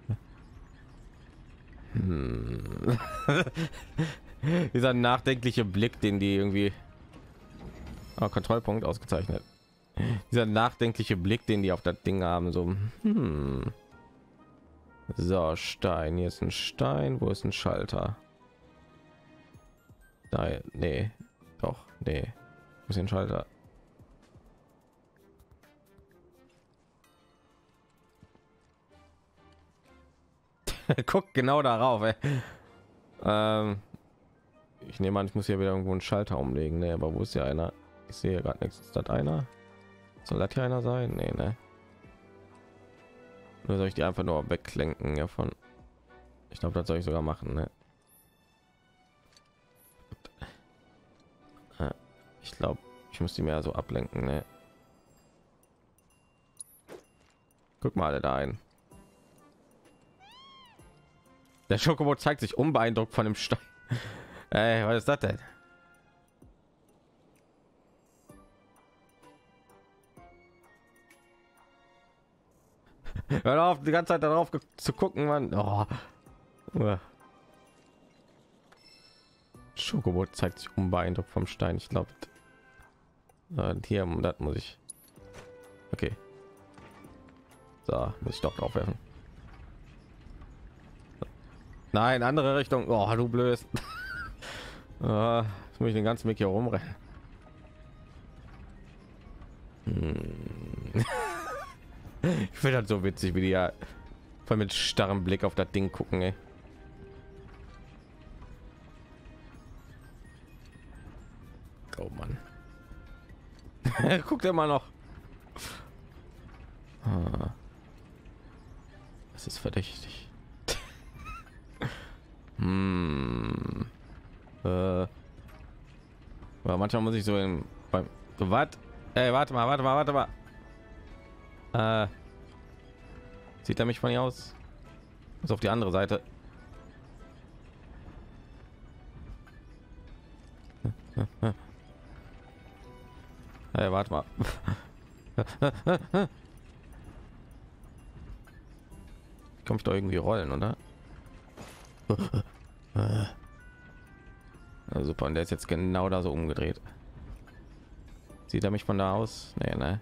Dieser nachdenkliche Blick, den die irgendwie Kontrollpunkt ausgezeichnet. Dieser nachdenkliche Blick, den die auf das Ding haben, so. So, Stein. Hier ist ein Stein. Wo ist ein Schalter? Nein, nee, doch, nee. Wo ist ein Schalter? Guck genau darauf, ey. Ich nehme an, ich muss hier wieder irgendwo einen Schalter umlegen, ne? Aber wo ist ja einer? Ich sehe gerade nichts. Ist das einer? Soll das hier einer sein? Nee, ne? Oder soll ich die einfach nur weglenken davon? Ich glaube, das soll ich sogar machen, ne? Ich glaube, ich muss die mehr so ablenken, ne? Guck mal da ein. Der Schokobo zeigt sich unbeeindruckt von dem Stein. Ey, was ist das denn? Hör auf, die ganze Zeit darauf zu gucken, Mann. Oh. Schokobo zeigt sich unbeeindruckt vom Stein. Ich glaube, hier, das muss ich. Okay. So, muss ich doch drauf werfen. Nein, andere Richtung. Oh, du blöd. Jetzt muss ich den ganzen Weg hier rumrennen. Ich finde das so witzig, wie die ja voll mit starrem Blick auf das Ding gucken, ey. Oh Mann. Guckt immer noch. Das ist verdächtig. Manchmal muss ich so beim was? Ey, warte mal. Sieht er mich von hier aus? Ist auf die andere Seite. Hey, warte mal. Komme ich doch irgendwie rollen, oder? Ja, super, und der ist jetzt genau da so umgedreht. Sieht er mich von da aus? Nee, ne?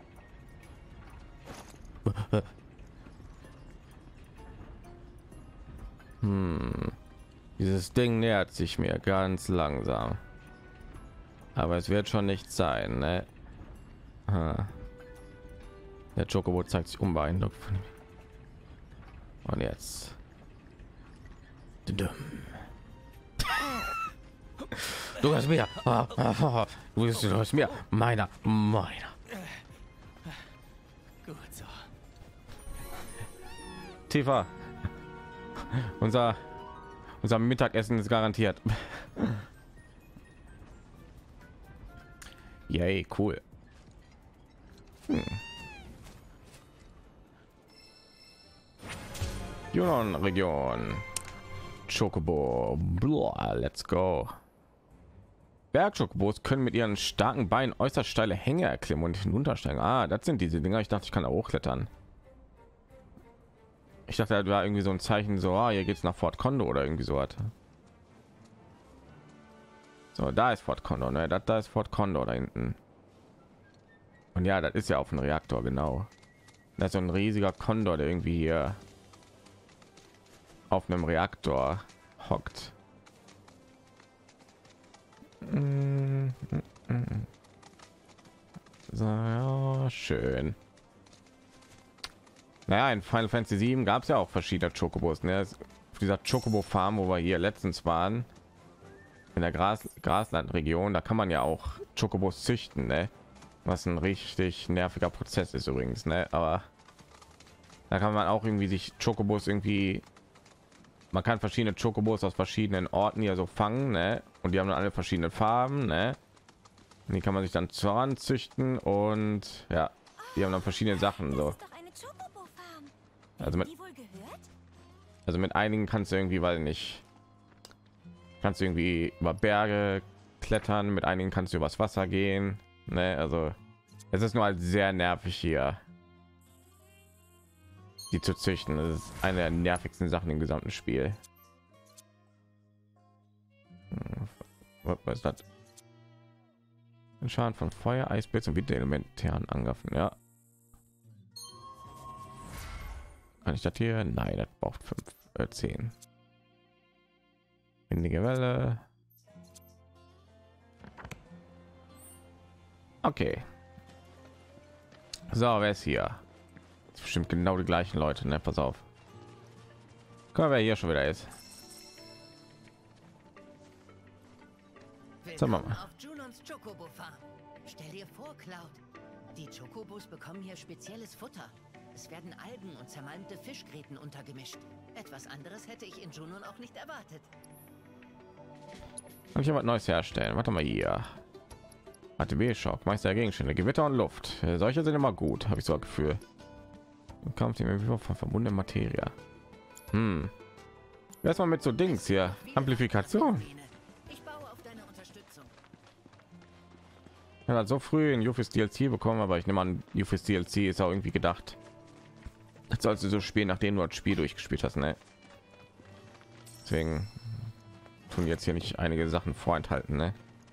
Dieses Ding nähert sich mir ganz langsam. Aber es wird schon nicht sein, ne? Der Chocobo zeigt sich unbeeindruckt von ihm. Und jetzt. Du hast mir. Du hast mir. Meiner. Gut so. Tiefer. Unser Mittagessen ist garantiert. Yay, cool. Yunnan-Region. Chocobo. Blah, let's go. Bergschokobos können mit ihren starken Beinen äußerst steile Hänge erklimmen und hinuntersteigen. Das sind diese Dinger. Ich dachte, ich kann da hochklettern. Ich dachte, da war irgendwie so ein Zeichen, so, hier geht's nach Fort Condor oder irgendwie so was. So, da ist Fort Condor, ne? Da ist Fort Condor da hinten. Und ja, das ist ja auf dem Reaktor, genau. Da ist so ein riesiger Condor, der irgendwie hier auf einem Reaktor hockt. So, ja, schön. Naja, in Final Fantasy 7 gab es ja auch verschiedene Chocobos. Ne? dieser Chocobo Farm, wo wir hier letztens waren, in der Graslandregion, da kann man ja auch Chocobos züchten, ne? Was ein richtig nerviger Prozess ist übrigens, ne? Aber da kann man auch irgendwie sich Chocobos irgendwie, man kann verschiedene Chocobos aus verschiedenen Orten hier so fangen, ne? Und die haben dann alle verschiedene Farben, ne? Und die kann man sich dann züchten und ja, die haben dann verschiedene Sachen so. Also mit einigen kannst du irgendwie, weil nicht, kannst du irgendwie über Berge klettern, mit einigen kannst du übers Wasser gehen, ne? Also es ist nur halt sehr nervig hier, die zu züchten. Das ist eine der nervigsten Sachen im gesamten Spiel. Was ist das? Ein Schaden von Feuer, Eisblitz und wieder elementären Angriffen. Ja. Kann ich das hier? Nein, das braucht 10. Windige Welle. Okay. So, wer ist hier? Das ist bestimmt genau die gleichen Leute, ne? Pass auf. Guck mal, wer hier schon wieder ist. Sag mal. Auf Junons Chocobo Farm. Stell dir vor, Cloud. Die Chocobos bekommen hier spezielles Futter. Es werden Algen und zermalmte Fischgräten untergemischt. Etwas anderes hätte ich in Junon auch nicht erwartet. Kann ich was Neues herstellen? Warte mal hier. ATB-Schock, Meister der Gegenstände, Gewitter und Luft. Solche sind immer gut, habe ich so ein Gefühl. Kampf von verbundene Materie. Erstmal mit so Dings hier. Amplifikation. Ich baue auf deine Unterstützung. Er hat so früh in Yufis DLC bekommen, aber ich nehme an, Yufis DLC ist auch irgendwie gedacht. Jetzt sollst du so spielen, nachdem du das Spiel durchgespielt hast, ne? Deswegen tun jetzt hier nicht einige Sachen vorenthalten, ne?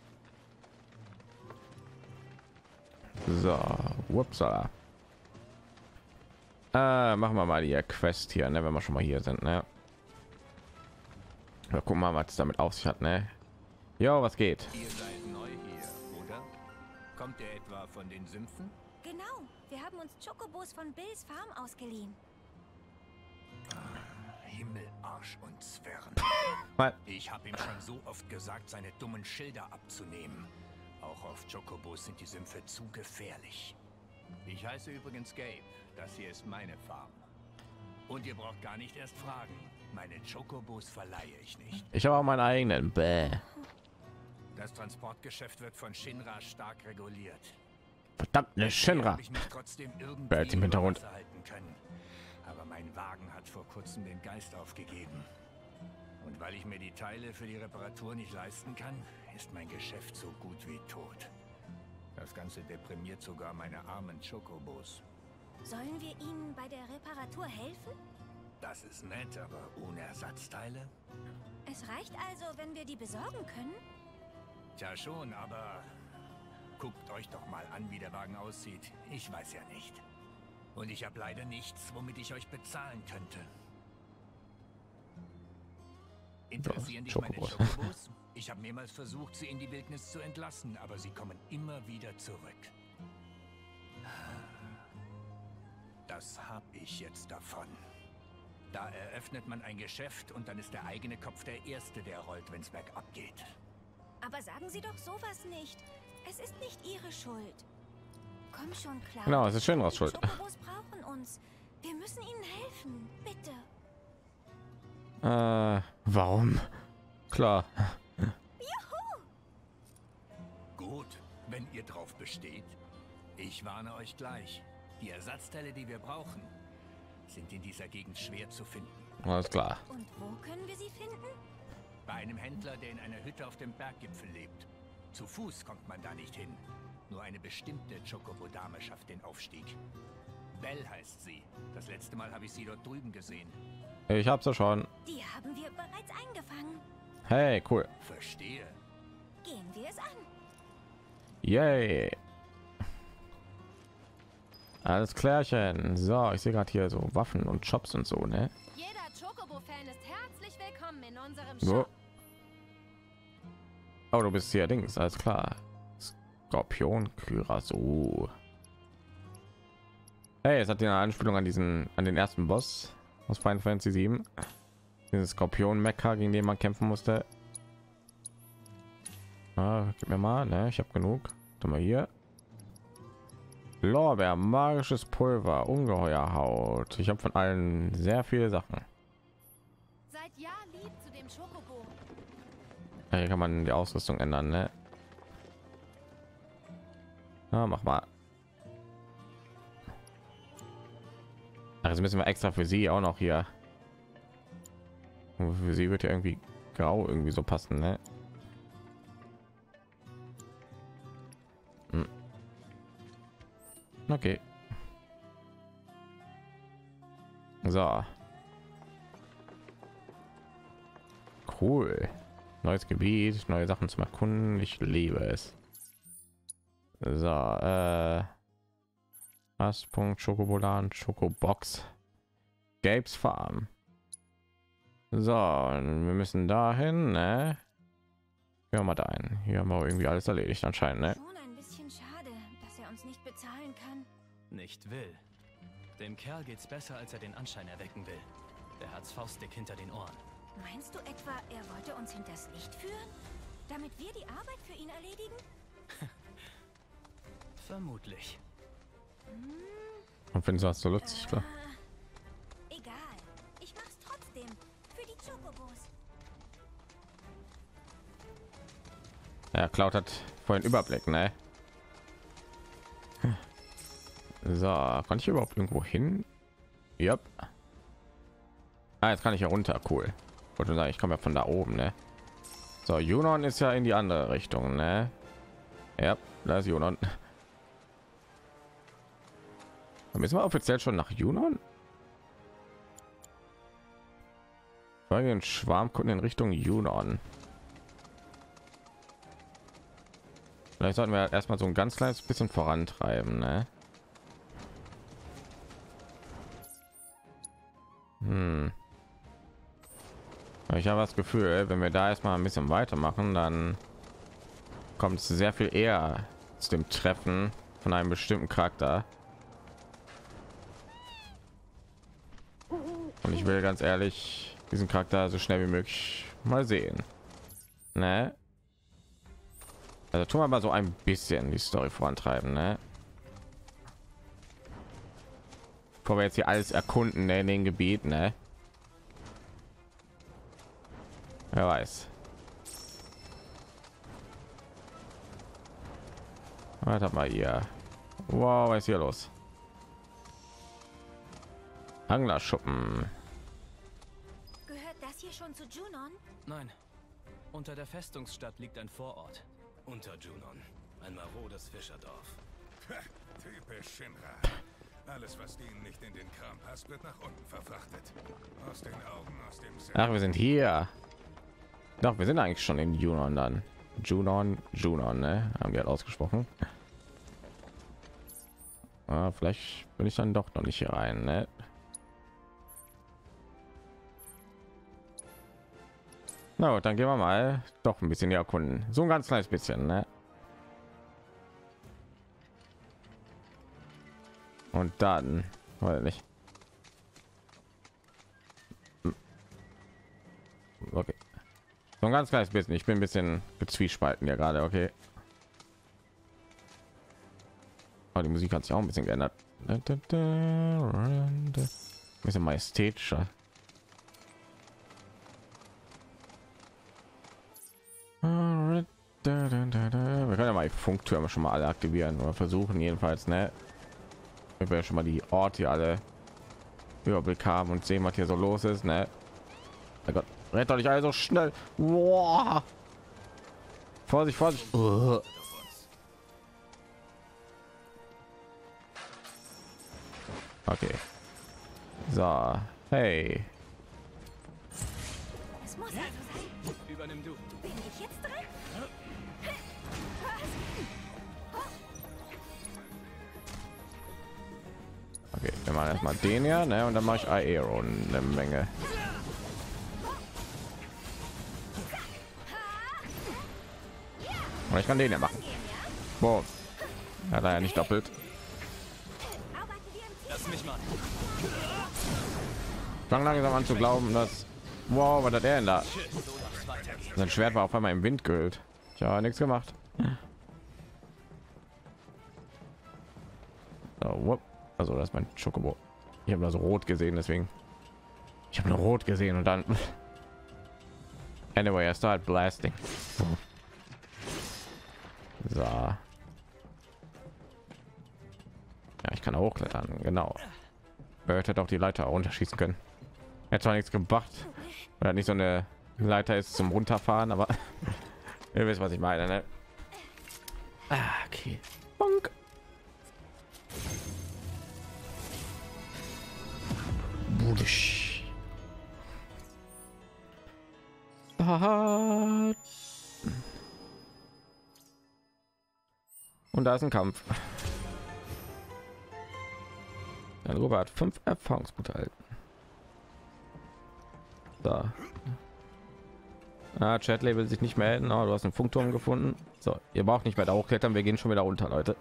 So, upsala. Machen wir mal die Quest hier, ne, wenn wir schon mal hier sind, ne? Ja, guck mal, was es damit auf sich hat, ne? Jo, was geht? Ihr seid neu hier, oder? Kommt ihr etwa von den Sümpfen? Genau, wir haben uns Chocobos von Bills Farm ausgeliehen. Himmel, Arsch und Zwirn. Ich habe ihm schon so oft gesagt, seine dummen Schilder abzunehmen. Auch auf Chocobos sind die Sümpfe zu gefährlich. Ich heiße übrigens Gabe. Das hier ist meine Farm. Und ihr braucht gar nicht erst fragen. Meine Chocobos verleihe ich nicht. Ich habe auch meinen eigenen. Bäh. Das Transportgeschäft wird von Shinra stark reguliert. Verdammt, eine Shinra. Habe ich mich trotzdem Wer hat irgendwie im Hintergrund? über Wasser halten können. Aber mein Wagen hat vor kurzem den Geist aufgegeben. Und weil ich mir die Teile für die Reparatur nicht leisten kann, ist mein Geschäft so gut wie tot. Das Ganze deprimiert sogar meine armen Chocobos. Sollen wir ihnen bei der Reparatur helfen? Das ist nett, aber ohne Ersatzteile? Es reicht also, wenn wir die besorgen können? Tja schon, aber guckt euch doch mal an, wie der Wagen aussieht. Ich weiß ja nicht. Und ich habe leider nichts, womit ich euch bezahlen könnte. Interessieren dich meine Chocobos. Chocobos? Ich habe mehrmals versucht, sie in die Wildnis zu entlassen, aber sie kommen immer wieder zurück. Das habe ich jetzt davon. Da eröffnet man ein Geschäft und dann ist der eigene Kopf der Erste, der rollt, wenn es bergab geht. Aber sagen Sie doch sowas nicht. Es ist nicht Ihre Schuld. Komm schon, klar. Genau, es ist Shinras Die Schuld. Chocobos brauchen uns. Wir müssen ihnen helfen. Bitte. Warum? Klar. Gut, wenn ihr drauf besteht. Ich warne euch gleich. Die Ersatzteile, die wir brauchen, sind in dieser Gegend schwer zu finden. Alles klar. Und wo können wir sie finden? Bei einem Händler, der in einer Hütte auf dem Berggipfel lebt. Zu Fuß kommt man da nicht hin. Nur eine bestimmte Chocobo-Dame schafft den Aufstieg. Belle heißt sie. Das letzte Mal habe ich sie dort drüben gesehen. Ich hab's ja schon. Die haben wir bereits eingefangen. Hey, cool. Verstehe. Gehen wir es an. Yay. Alles klärchen. So, ich sehe gerade hier so Waffen und Shops und so, ne? Jeder Chocobo-Fan ist herzlich willkommen in unserem So. Shop. Oh, du bist hier Dings, alles klar. Skorpion, Kyra, so. Hey, es hat eine Anspielung an den ersten Boss aus Final Fantasy 7. Dieses Skorpion-Mecha, gegen den man kämpfen musste. Ah, gib mir mal, ne? Ich habe genug. Tu mal hier. Lorbeer, magisches Pulver, Ungeheuerhaut. Ich habe von allen sehr viele Sachen. Seid ja lieb zu dem Schokobo. Hier kann man die Ausrüstung ändern, ne? Ja, mach mal. Also müssen wir extra für sie auch noch hier. Für sie wird ja irgendwie grau irgendwie so passen, ne? Hm. Okay. So. Cool. Neues Gebiet, neue Sachen zum Erkunden. Ich liebe es. So, Astpunkt, Schokobolan, Schokobox, Gapes Farm. So, wir müssen dahin, ne? Ja, mal dahin. Hier haben wir irgendwie alles erledigt anscheinend, ne? Schon ein bisschen schade, dass er uns nicht bezahlen kann. Nicht will. Dem Kerl geht's besser, als er den Anschein erwecken will. Der hat's faustdick hinter den Ohren. Meinst du etwa, er wollte uns hinters Licht führen? Damit wir die Arbeit für ihn erledigen? Vermutlich. Und findest du das so lustig? Klar. Egal. Ich mach's trotzdem. Für die Chocobos. Ja, Cloud hat vorhin Überblick, ne? So, kann ich überhaupt irgendwo hin? Ja. Ah, jetzt kann ich ja runter. Cool. Wollte sagen, ich komme ja von da oben, ne? So, Junon ist ja in die andere Richtung, ne? Ja, da ist Junon. Müssen wir offiziell schon nach Junon? Folge den Schwarmkunden in Richtung Junon. Vielleicht sollten wir erstmal so ein ganz kleines bisschen vorantreiben, ne? Ich habe das Gefühl, wenn wir da erstmal ein bisschen weitermachen, dann kommt es sehr viel eher zu dem Treffen von einem bestimmten Charakter. Und ich will ganz ehrlich diesen Charakter so schnell wie möglich mal sehen, ne? Also tun wir mal so ein bisschen die Story vorantreiben, ne? Bevor wir jetzt hier alles erkunden, ne, in den Gebieten, ne? Wer weiß. Warte mal hier. Wow, was ist hier los? Anglerschuppen. Gehört das hier schon zu Junon? Nein. Unter der Festungsstadt liegt ein Vorort. Unter Junon. Ein marodes Fischerdorf. Typisch Shinra. Alles, was denen nicht in den Kram passt, wird nach unten verfrachtet. Aus den Augen, aus dem Sinn. Ach, wir sind hier. Doch, wir sind eigentlich schon in Junon dann. Junon, ne? Haben wir halt ausgesprochen. Ah, vielleicht bin ich dann doch noch nicht hier rein, ne? Na gut, dann gehen wir mal doch ein bisschen erkunden. So ein ganz kleines bisschen, ne? Und dann, weiß nicht. Okay. So ein ganz kleines bisschen. Ich bin ein bisschen gezwiespalten ja gerade, okay. Aber die Musik hat sich auch ein bisschen geändert. Ein bisschen majestätischer. Wir können ja mal die Funktürme schon mal alle aktivieren oder versuchen jedenfalls, ne? Wir werden schon mal die Orte alle Überblick haben und sehen, was hier so los ist, ne? Mein Gott, rennt doch nicht alle so schnell. Wow. Vorsicht, Vorsicht. Okay. So, hey. Es muss also sein. Übernimm du. Bin ich jetzt dran? Okay, wir machen erstmal den hier, ne? Und dann mache ich Aero eine Menge. Und ich kann den ja machen. Boah. Hat er ja nicht doppelt. Lass mich mal. Fang langsam an zu glauben, dass Wow, was hat er denn da? Sein Schwert war auf einmal im Wind gehüllt. Ja, nichts gemacht. So, also das ist mein Chocobo. Ich habe das rot gesehen, deswegen. Ich habe nur rot gesehen und dann. Anyway, I start blasting. So. Ja, ich kann auch hochklettern. Genau. Bird hätte auch die Leiter runterschießen können. Hätte zwar nichts gebracht, weil nicht so eine Leiter ist zum Runterfahren, aber ihr wisst, was ich meine, ne? Okay. Bonk. Budisch. Und da ist ein Kampf. Der Robert hat 5 Erfahrungspunkte erhalten. Da. Chat will sich nicht melden, aber du hast einen Funkturm gefunden. So, ihr braucht nicht mehr da hochklettern, wir gehen schon wieder runter, Leute.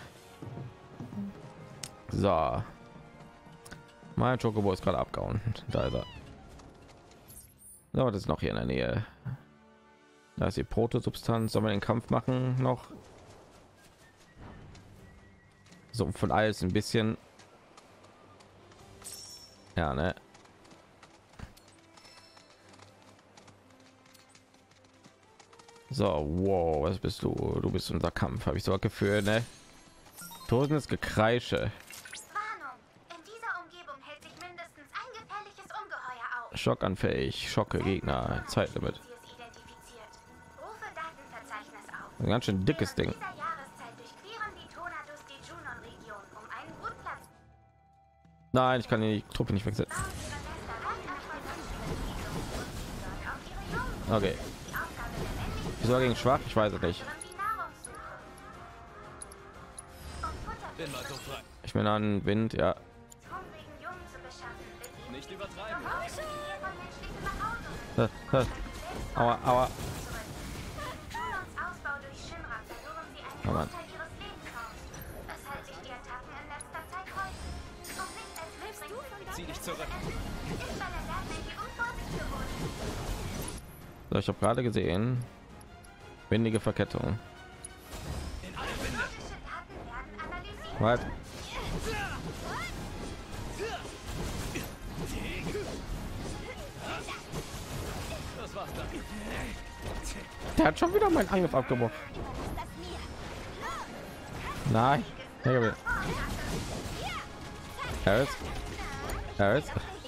So. Mein Chocobo ist gerade abgehauen. Da ist er. So, das ist noch hier in der Nähe. Da ist die Protosubstanz. Sollen wir den Kampf machen noch? So von alles ein bisschen. Ja, ne? So, wow, was bist du? Du bist unser Kampf, habe ich so Gefühl, ne? Tosendes Gekreische. Warnung. In dieser Umgebung hält sich mindestens ein gefährliches Ungeheuer auf. Schockanfähig, Schocke Gegner, Zeitlimit. Ein ganz schön dickes Ding. Nein, ich kann die Truppe nicht wechseln. Okay. Wieso gegen schwach? Ich weiß es nicht. Ich bin an Wind, ja. Nicht übertreiben. Aua, aua. Oh Mann. Zieh dich zurück. So, ich habe gerade gesehen, windige Verkettung. Was? Der hat schon wieder meinen Angriff abgebrochen. Nein. Harris. Harris.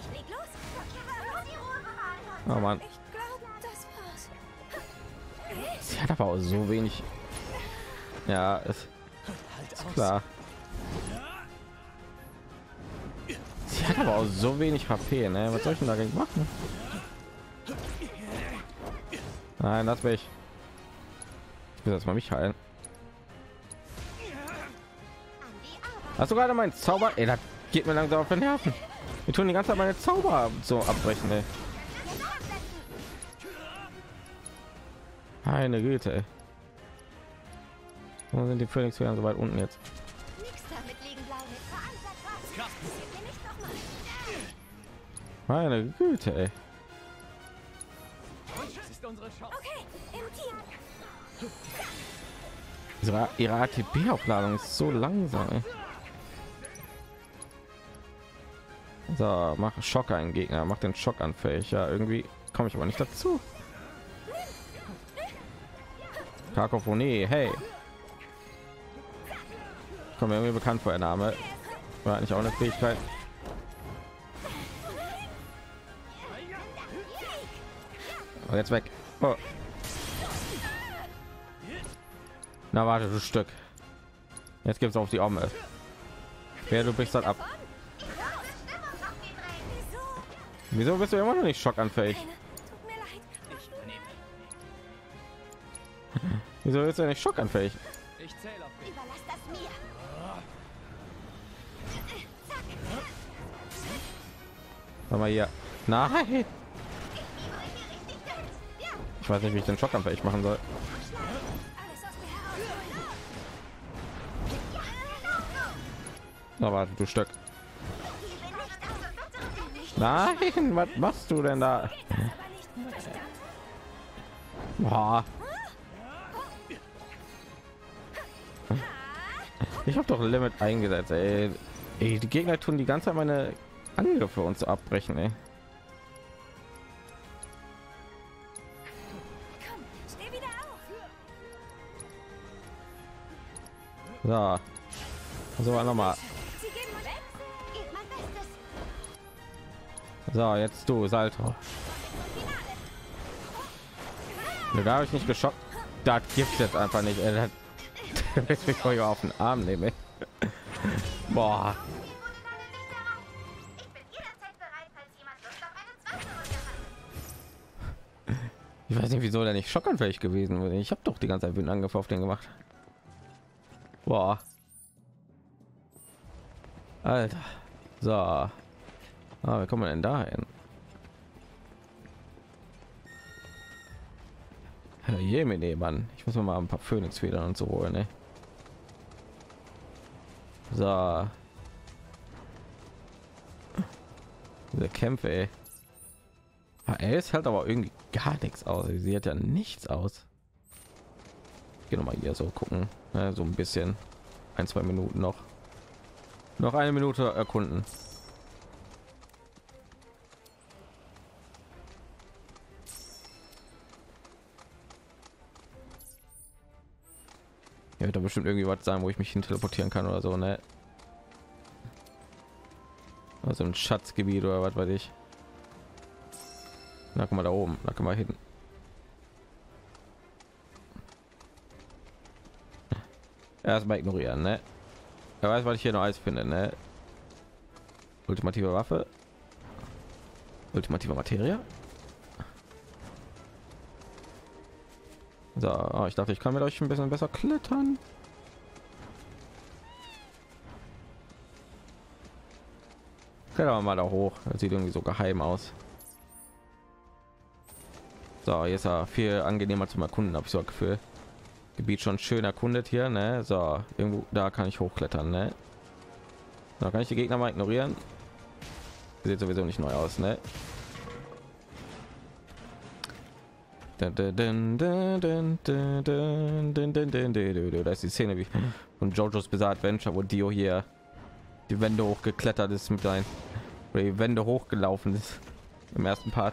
Oh Mann. Sie hat aber auch so wenig. Ja, ist klar. Sie hat aber auch so wenig HP, ne? Was soll ich denn dagegen machen? Nein, das will ich. Ich will jetzt mal mich heilen. Hast du gerade meinen Zauber? Ey, das geht mir langsam auf den Nerven. Wir tun die ganze Zeit meine Zauber so abbrechen, ey. Meine Güte, ey. Wo sind die Phoenix wieder so weit unten jetzt? Meine Güte, ey. Ihre ATP-Aufladung ist so langsam, ey. So, mach Schock einen Gegner, mach den Schock anfällig. Ja, irgendwie komme ich aber nicht dazu. Kakophonie, hey. Kommt mir irgendwie bekannt vor, der Name. War nicht auch eine Fähigkeit. Und jetzt weg. Oh. Na warte, du Stück. Jetzt gibt's auf die Arme. Wer du brichst das ab. Wieso bist du immer noch nicht schockanfällig? Wieso ist er nicht schockanfällig? Ich zähle auf dich. Überlass das mir. Warte mal hier. Nein. Ich weiß nicht, wie ich den schockanfällig machen soll. Na warte, du Stück. Nein, was machst du denn da? Boah. Ich habe doch ein Limit eingesetzt, ey. Ey, die Gegner tun die ganze Zeit meine Angriffe uns abbrechen, ey. Komm, steh wieder auf. So. Also noch mal. Sie geben weg. Gebt mein Bestes. So, jetzt du, Salto. Da habe ich nicht geschockt. Da gibt jetzt einfach nicht. Ey. Das will ich euch auf den Arm nehmen. Boah. Ich bin jederzeit bereit, falls jemand Lust auf eine zweite Runde hat. Ich weiß nicht, wieso der nicht schockanfällig gewesen wäre. Ich habe doch die ganze Zeit Windangriff auf den gemacht. Boah. Alter. So. Ah, wie kommen wir denn da hin? Jemine, Mann. Ich muss mir mal ein paar Phönixfedern und so holen, ne? So. Diese Kämpfe, ey. Er ist halt aber irgendwie gar nichts aus. Sie sieht ja nichts aus. Ich gehe noch mal hier so gucken, ne? So ein bisschen. 1-2 Minuten noch. Noch eine Minute erkunden. Ja, wird da bestimmt irgendwie was sein, wo ich mich hin teleportieren kann oder so, ne? Also ein Schatzgebiet oder was weiß ich. Na, guck mal da oben, da kann man hin. Erstmal ignorieren, ne? Wer weiß, was ich hier noch alles finde, ne? Ultimative Waffe, ultimative Materie. So, oh, ich dachte, ich kann mit euch ein bisschen besser klettern. Klettern wir mal da hoch. Das sieht irgendwie so geheim aus. So, jetzt ist viel angenehmer zum Erkunden, habe ich so ein Gefühl. Gebiet schon schön erkundet hier, ne? So, irgendwo da kann ich hochklettern, ne? Da kann ich die Gegner mal ignorieren. Sieht sowieso nicht neu aus, ne? Da ist die Szene wie von JoJo's Bizarre Adventure, wo Dio hier die Wände hochgeklettert ist mit ein, oder die Wände hochgelaufen ist im ersten Part.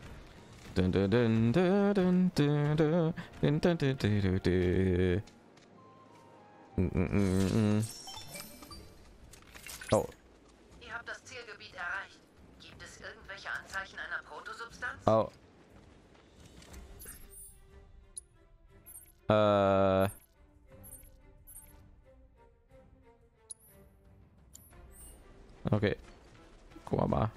Oh. Ihr habt das Zielgebiet erreicht. Gibt es irgendwelche Anzeichen einer Protosubstanz? Oh. Okay. Guck mal.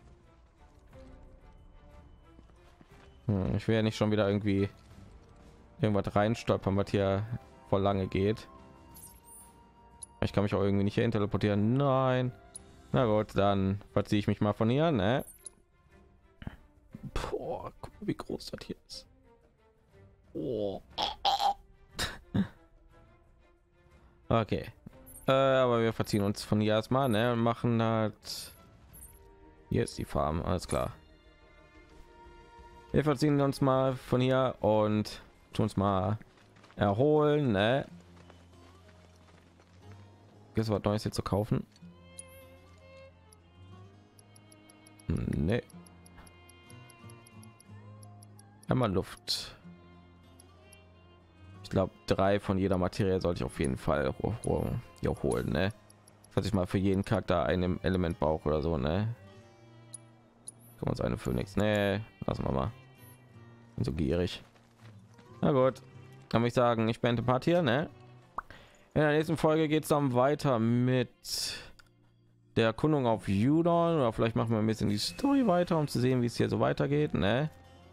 Ich will ja nicht schon wieder irgendwie irgendwas reinstolpern, was hier voll lange geht. Ich kann mich auch irgendwie nicht hier teleportieren. Nein. Na gut, dann verziehe ich mich mal von hier, ne? Boah, guck mal, wie groß das hier ist. Oh. Okay. Aber wir verziehen uns von hier erstmal, ne? Und machen halt. Hier ist die Farm, alles klar. Wir verziehen uns mal von hier und tun uns mal erholen, ne? Ist was Neues hier zu kaufen? Ne. Einmal Luft. Ich glaube, 3 von jeder Materie sollte ich auf jeden Fall hier holen, ne? Falls ich mal für jeden Charakter ein Element brauche oder so, ne? Können wir uns eine Phönix? Ne, lassen wir mal. Bin so gierig. Na gut, kann ich sagen, ich beende Part hier, ne? In der nächsten Folge geht es dann weiter mit der Erkundung auf Udon, oder vielleicht machen wir ein bisschen die Story weiter, um zu sehen, wie es hier so weitergeht, ne?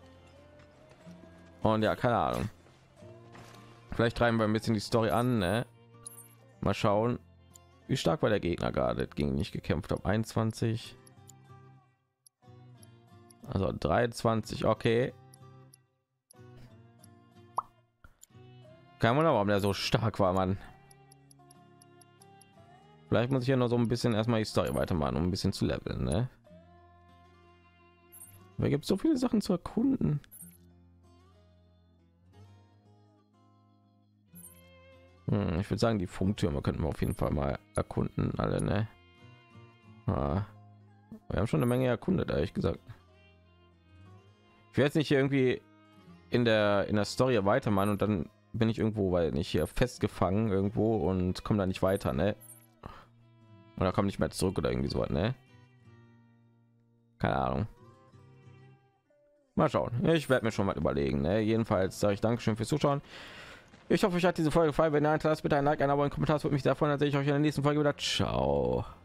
Und ja, keine Ahnung. Vielleicht treiben wir ein bisschen die Story an, ne? Mal schauen, wie stark war der Gegner gerade. Ging nicht gekämpft auf 21, also 23, okay. Kein Wunder, warum der so stark war, Mann. Vielleicht muss ich ja noch so ein bisschen erstmal die Story weitermachen, um ein bisschen zu leveln, ne? Da gibt es so viele Sachen zu erkunden. Ich würde sagen, die Funktürme könnten wir auf jeden Fall mal erkunden, alle, ne? Ja. Wir haben schon eine Menge erkundet, ehrlich gesagt. Ich werde jetzt nicht hier irgendwie in der Story weitermachen und dann bin ich irgendwo, weil nicht hier festgefangen irgendwo und komme da nicht weiter, ne? Oder komme nicht mehr zurück oder irgendwie so was, ne? Keine Ahnung. Mal schauen. Ich werde mir schon mal überlegen, ne? Jedenfalls sage ich Dankeschön fürs Zuschauen. Ich hoffe, euch hat diese Folge gefallen. Wenn ihr hinterlasst, bitte ein Like, ein Abo, ein Kommentar. Das würde mich sehr freuen. Dann sehe ich euch in der nächsten Folge wieder. Ciao.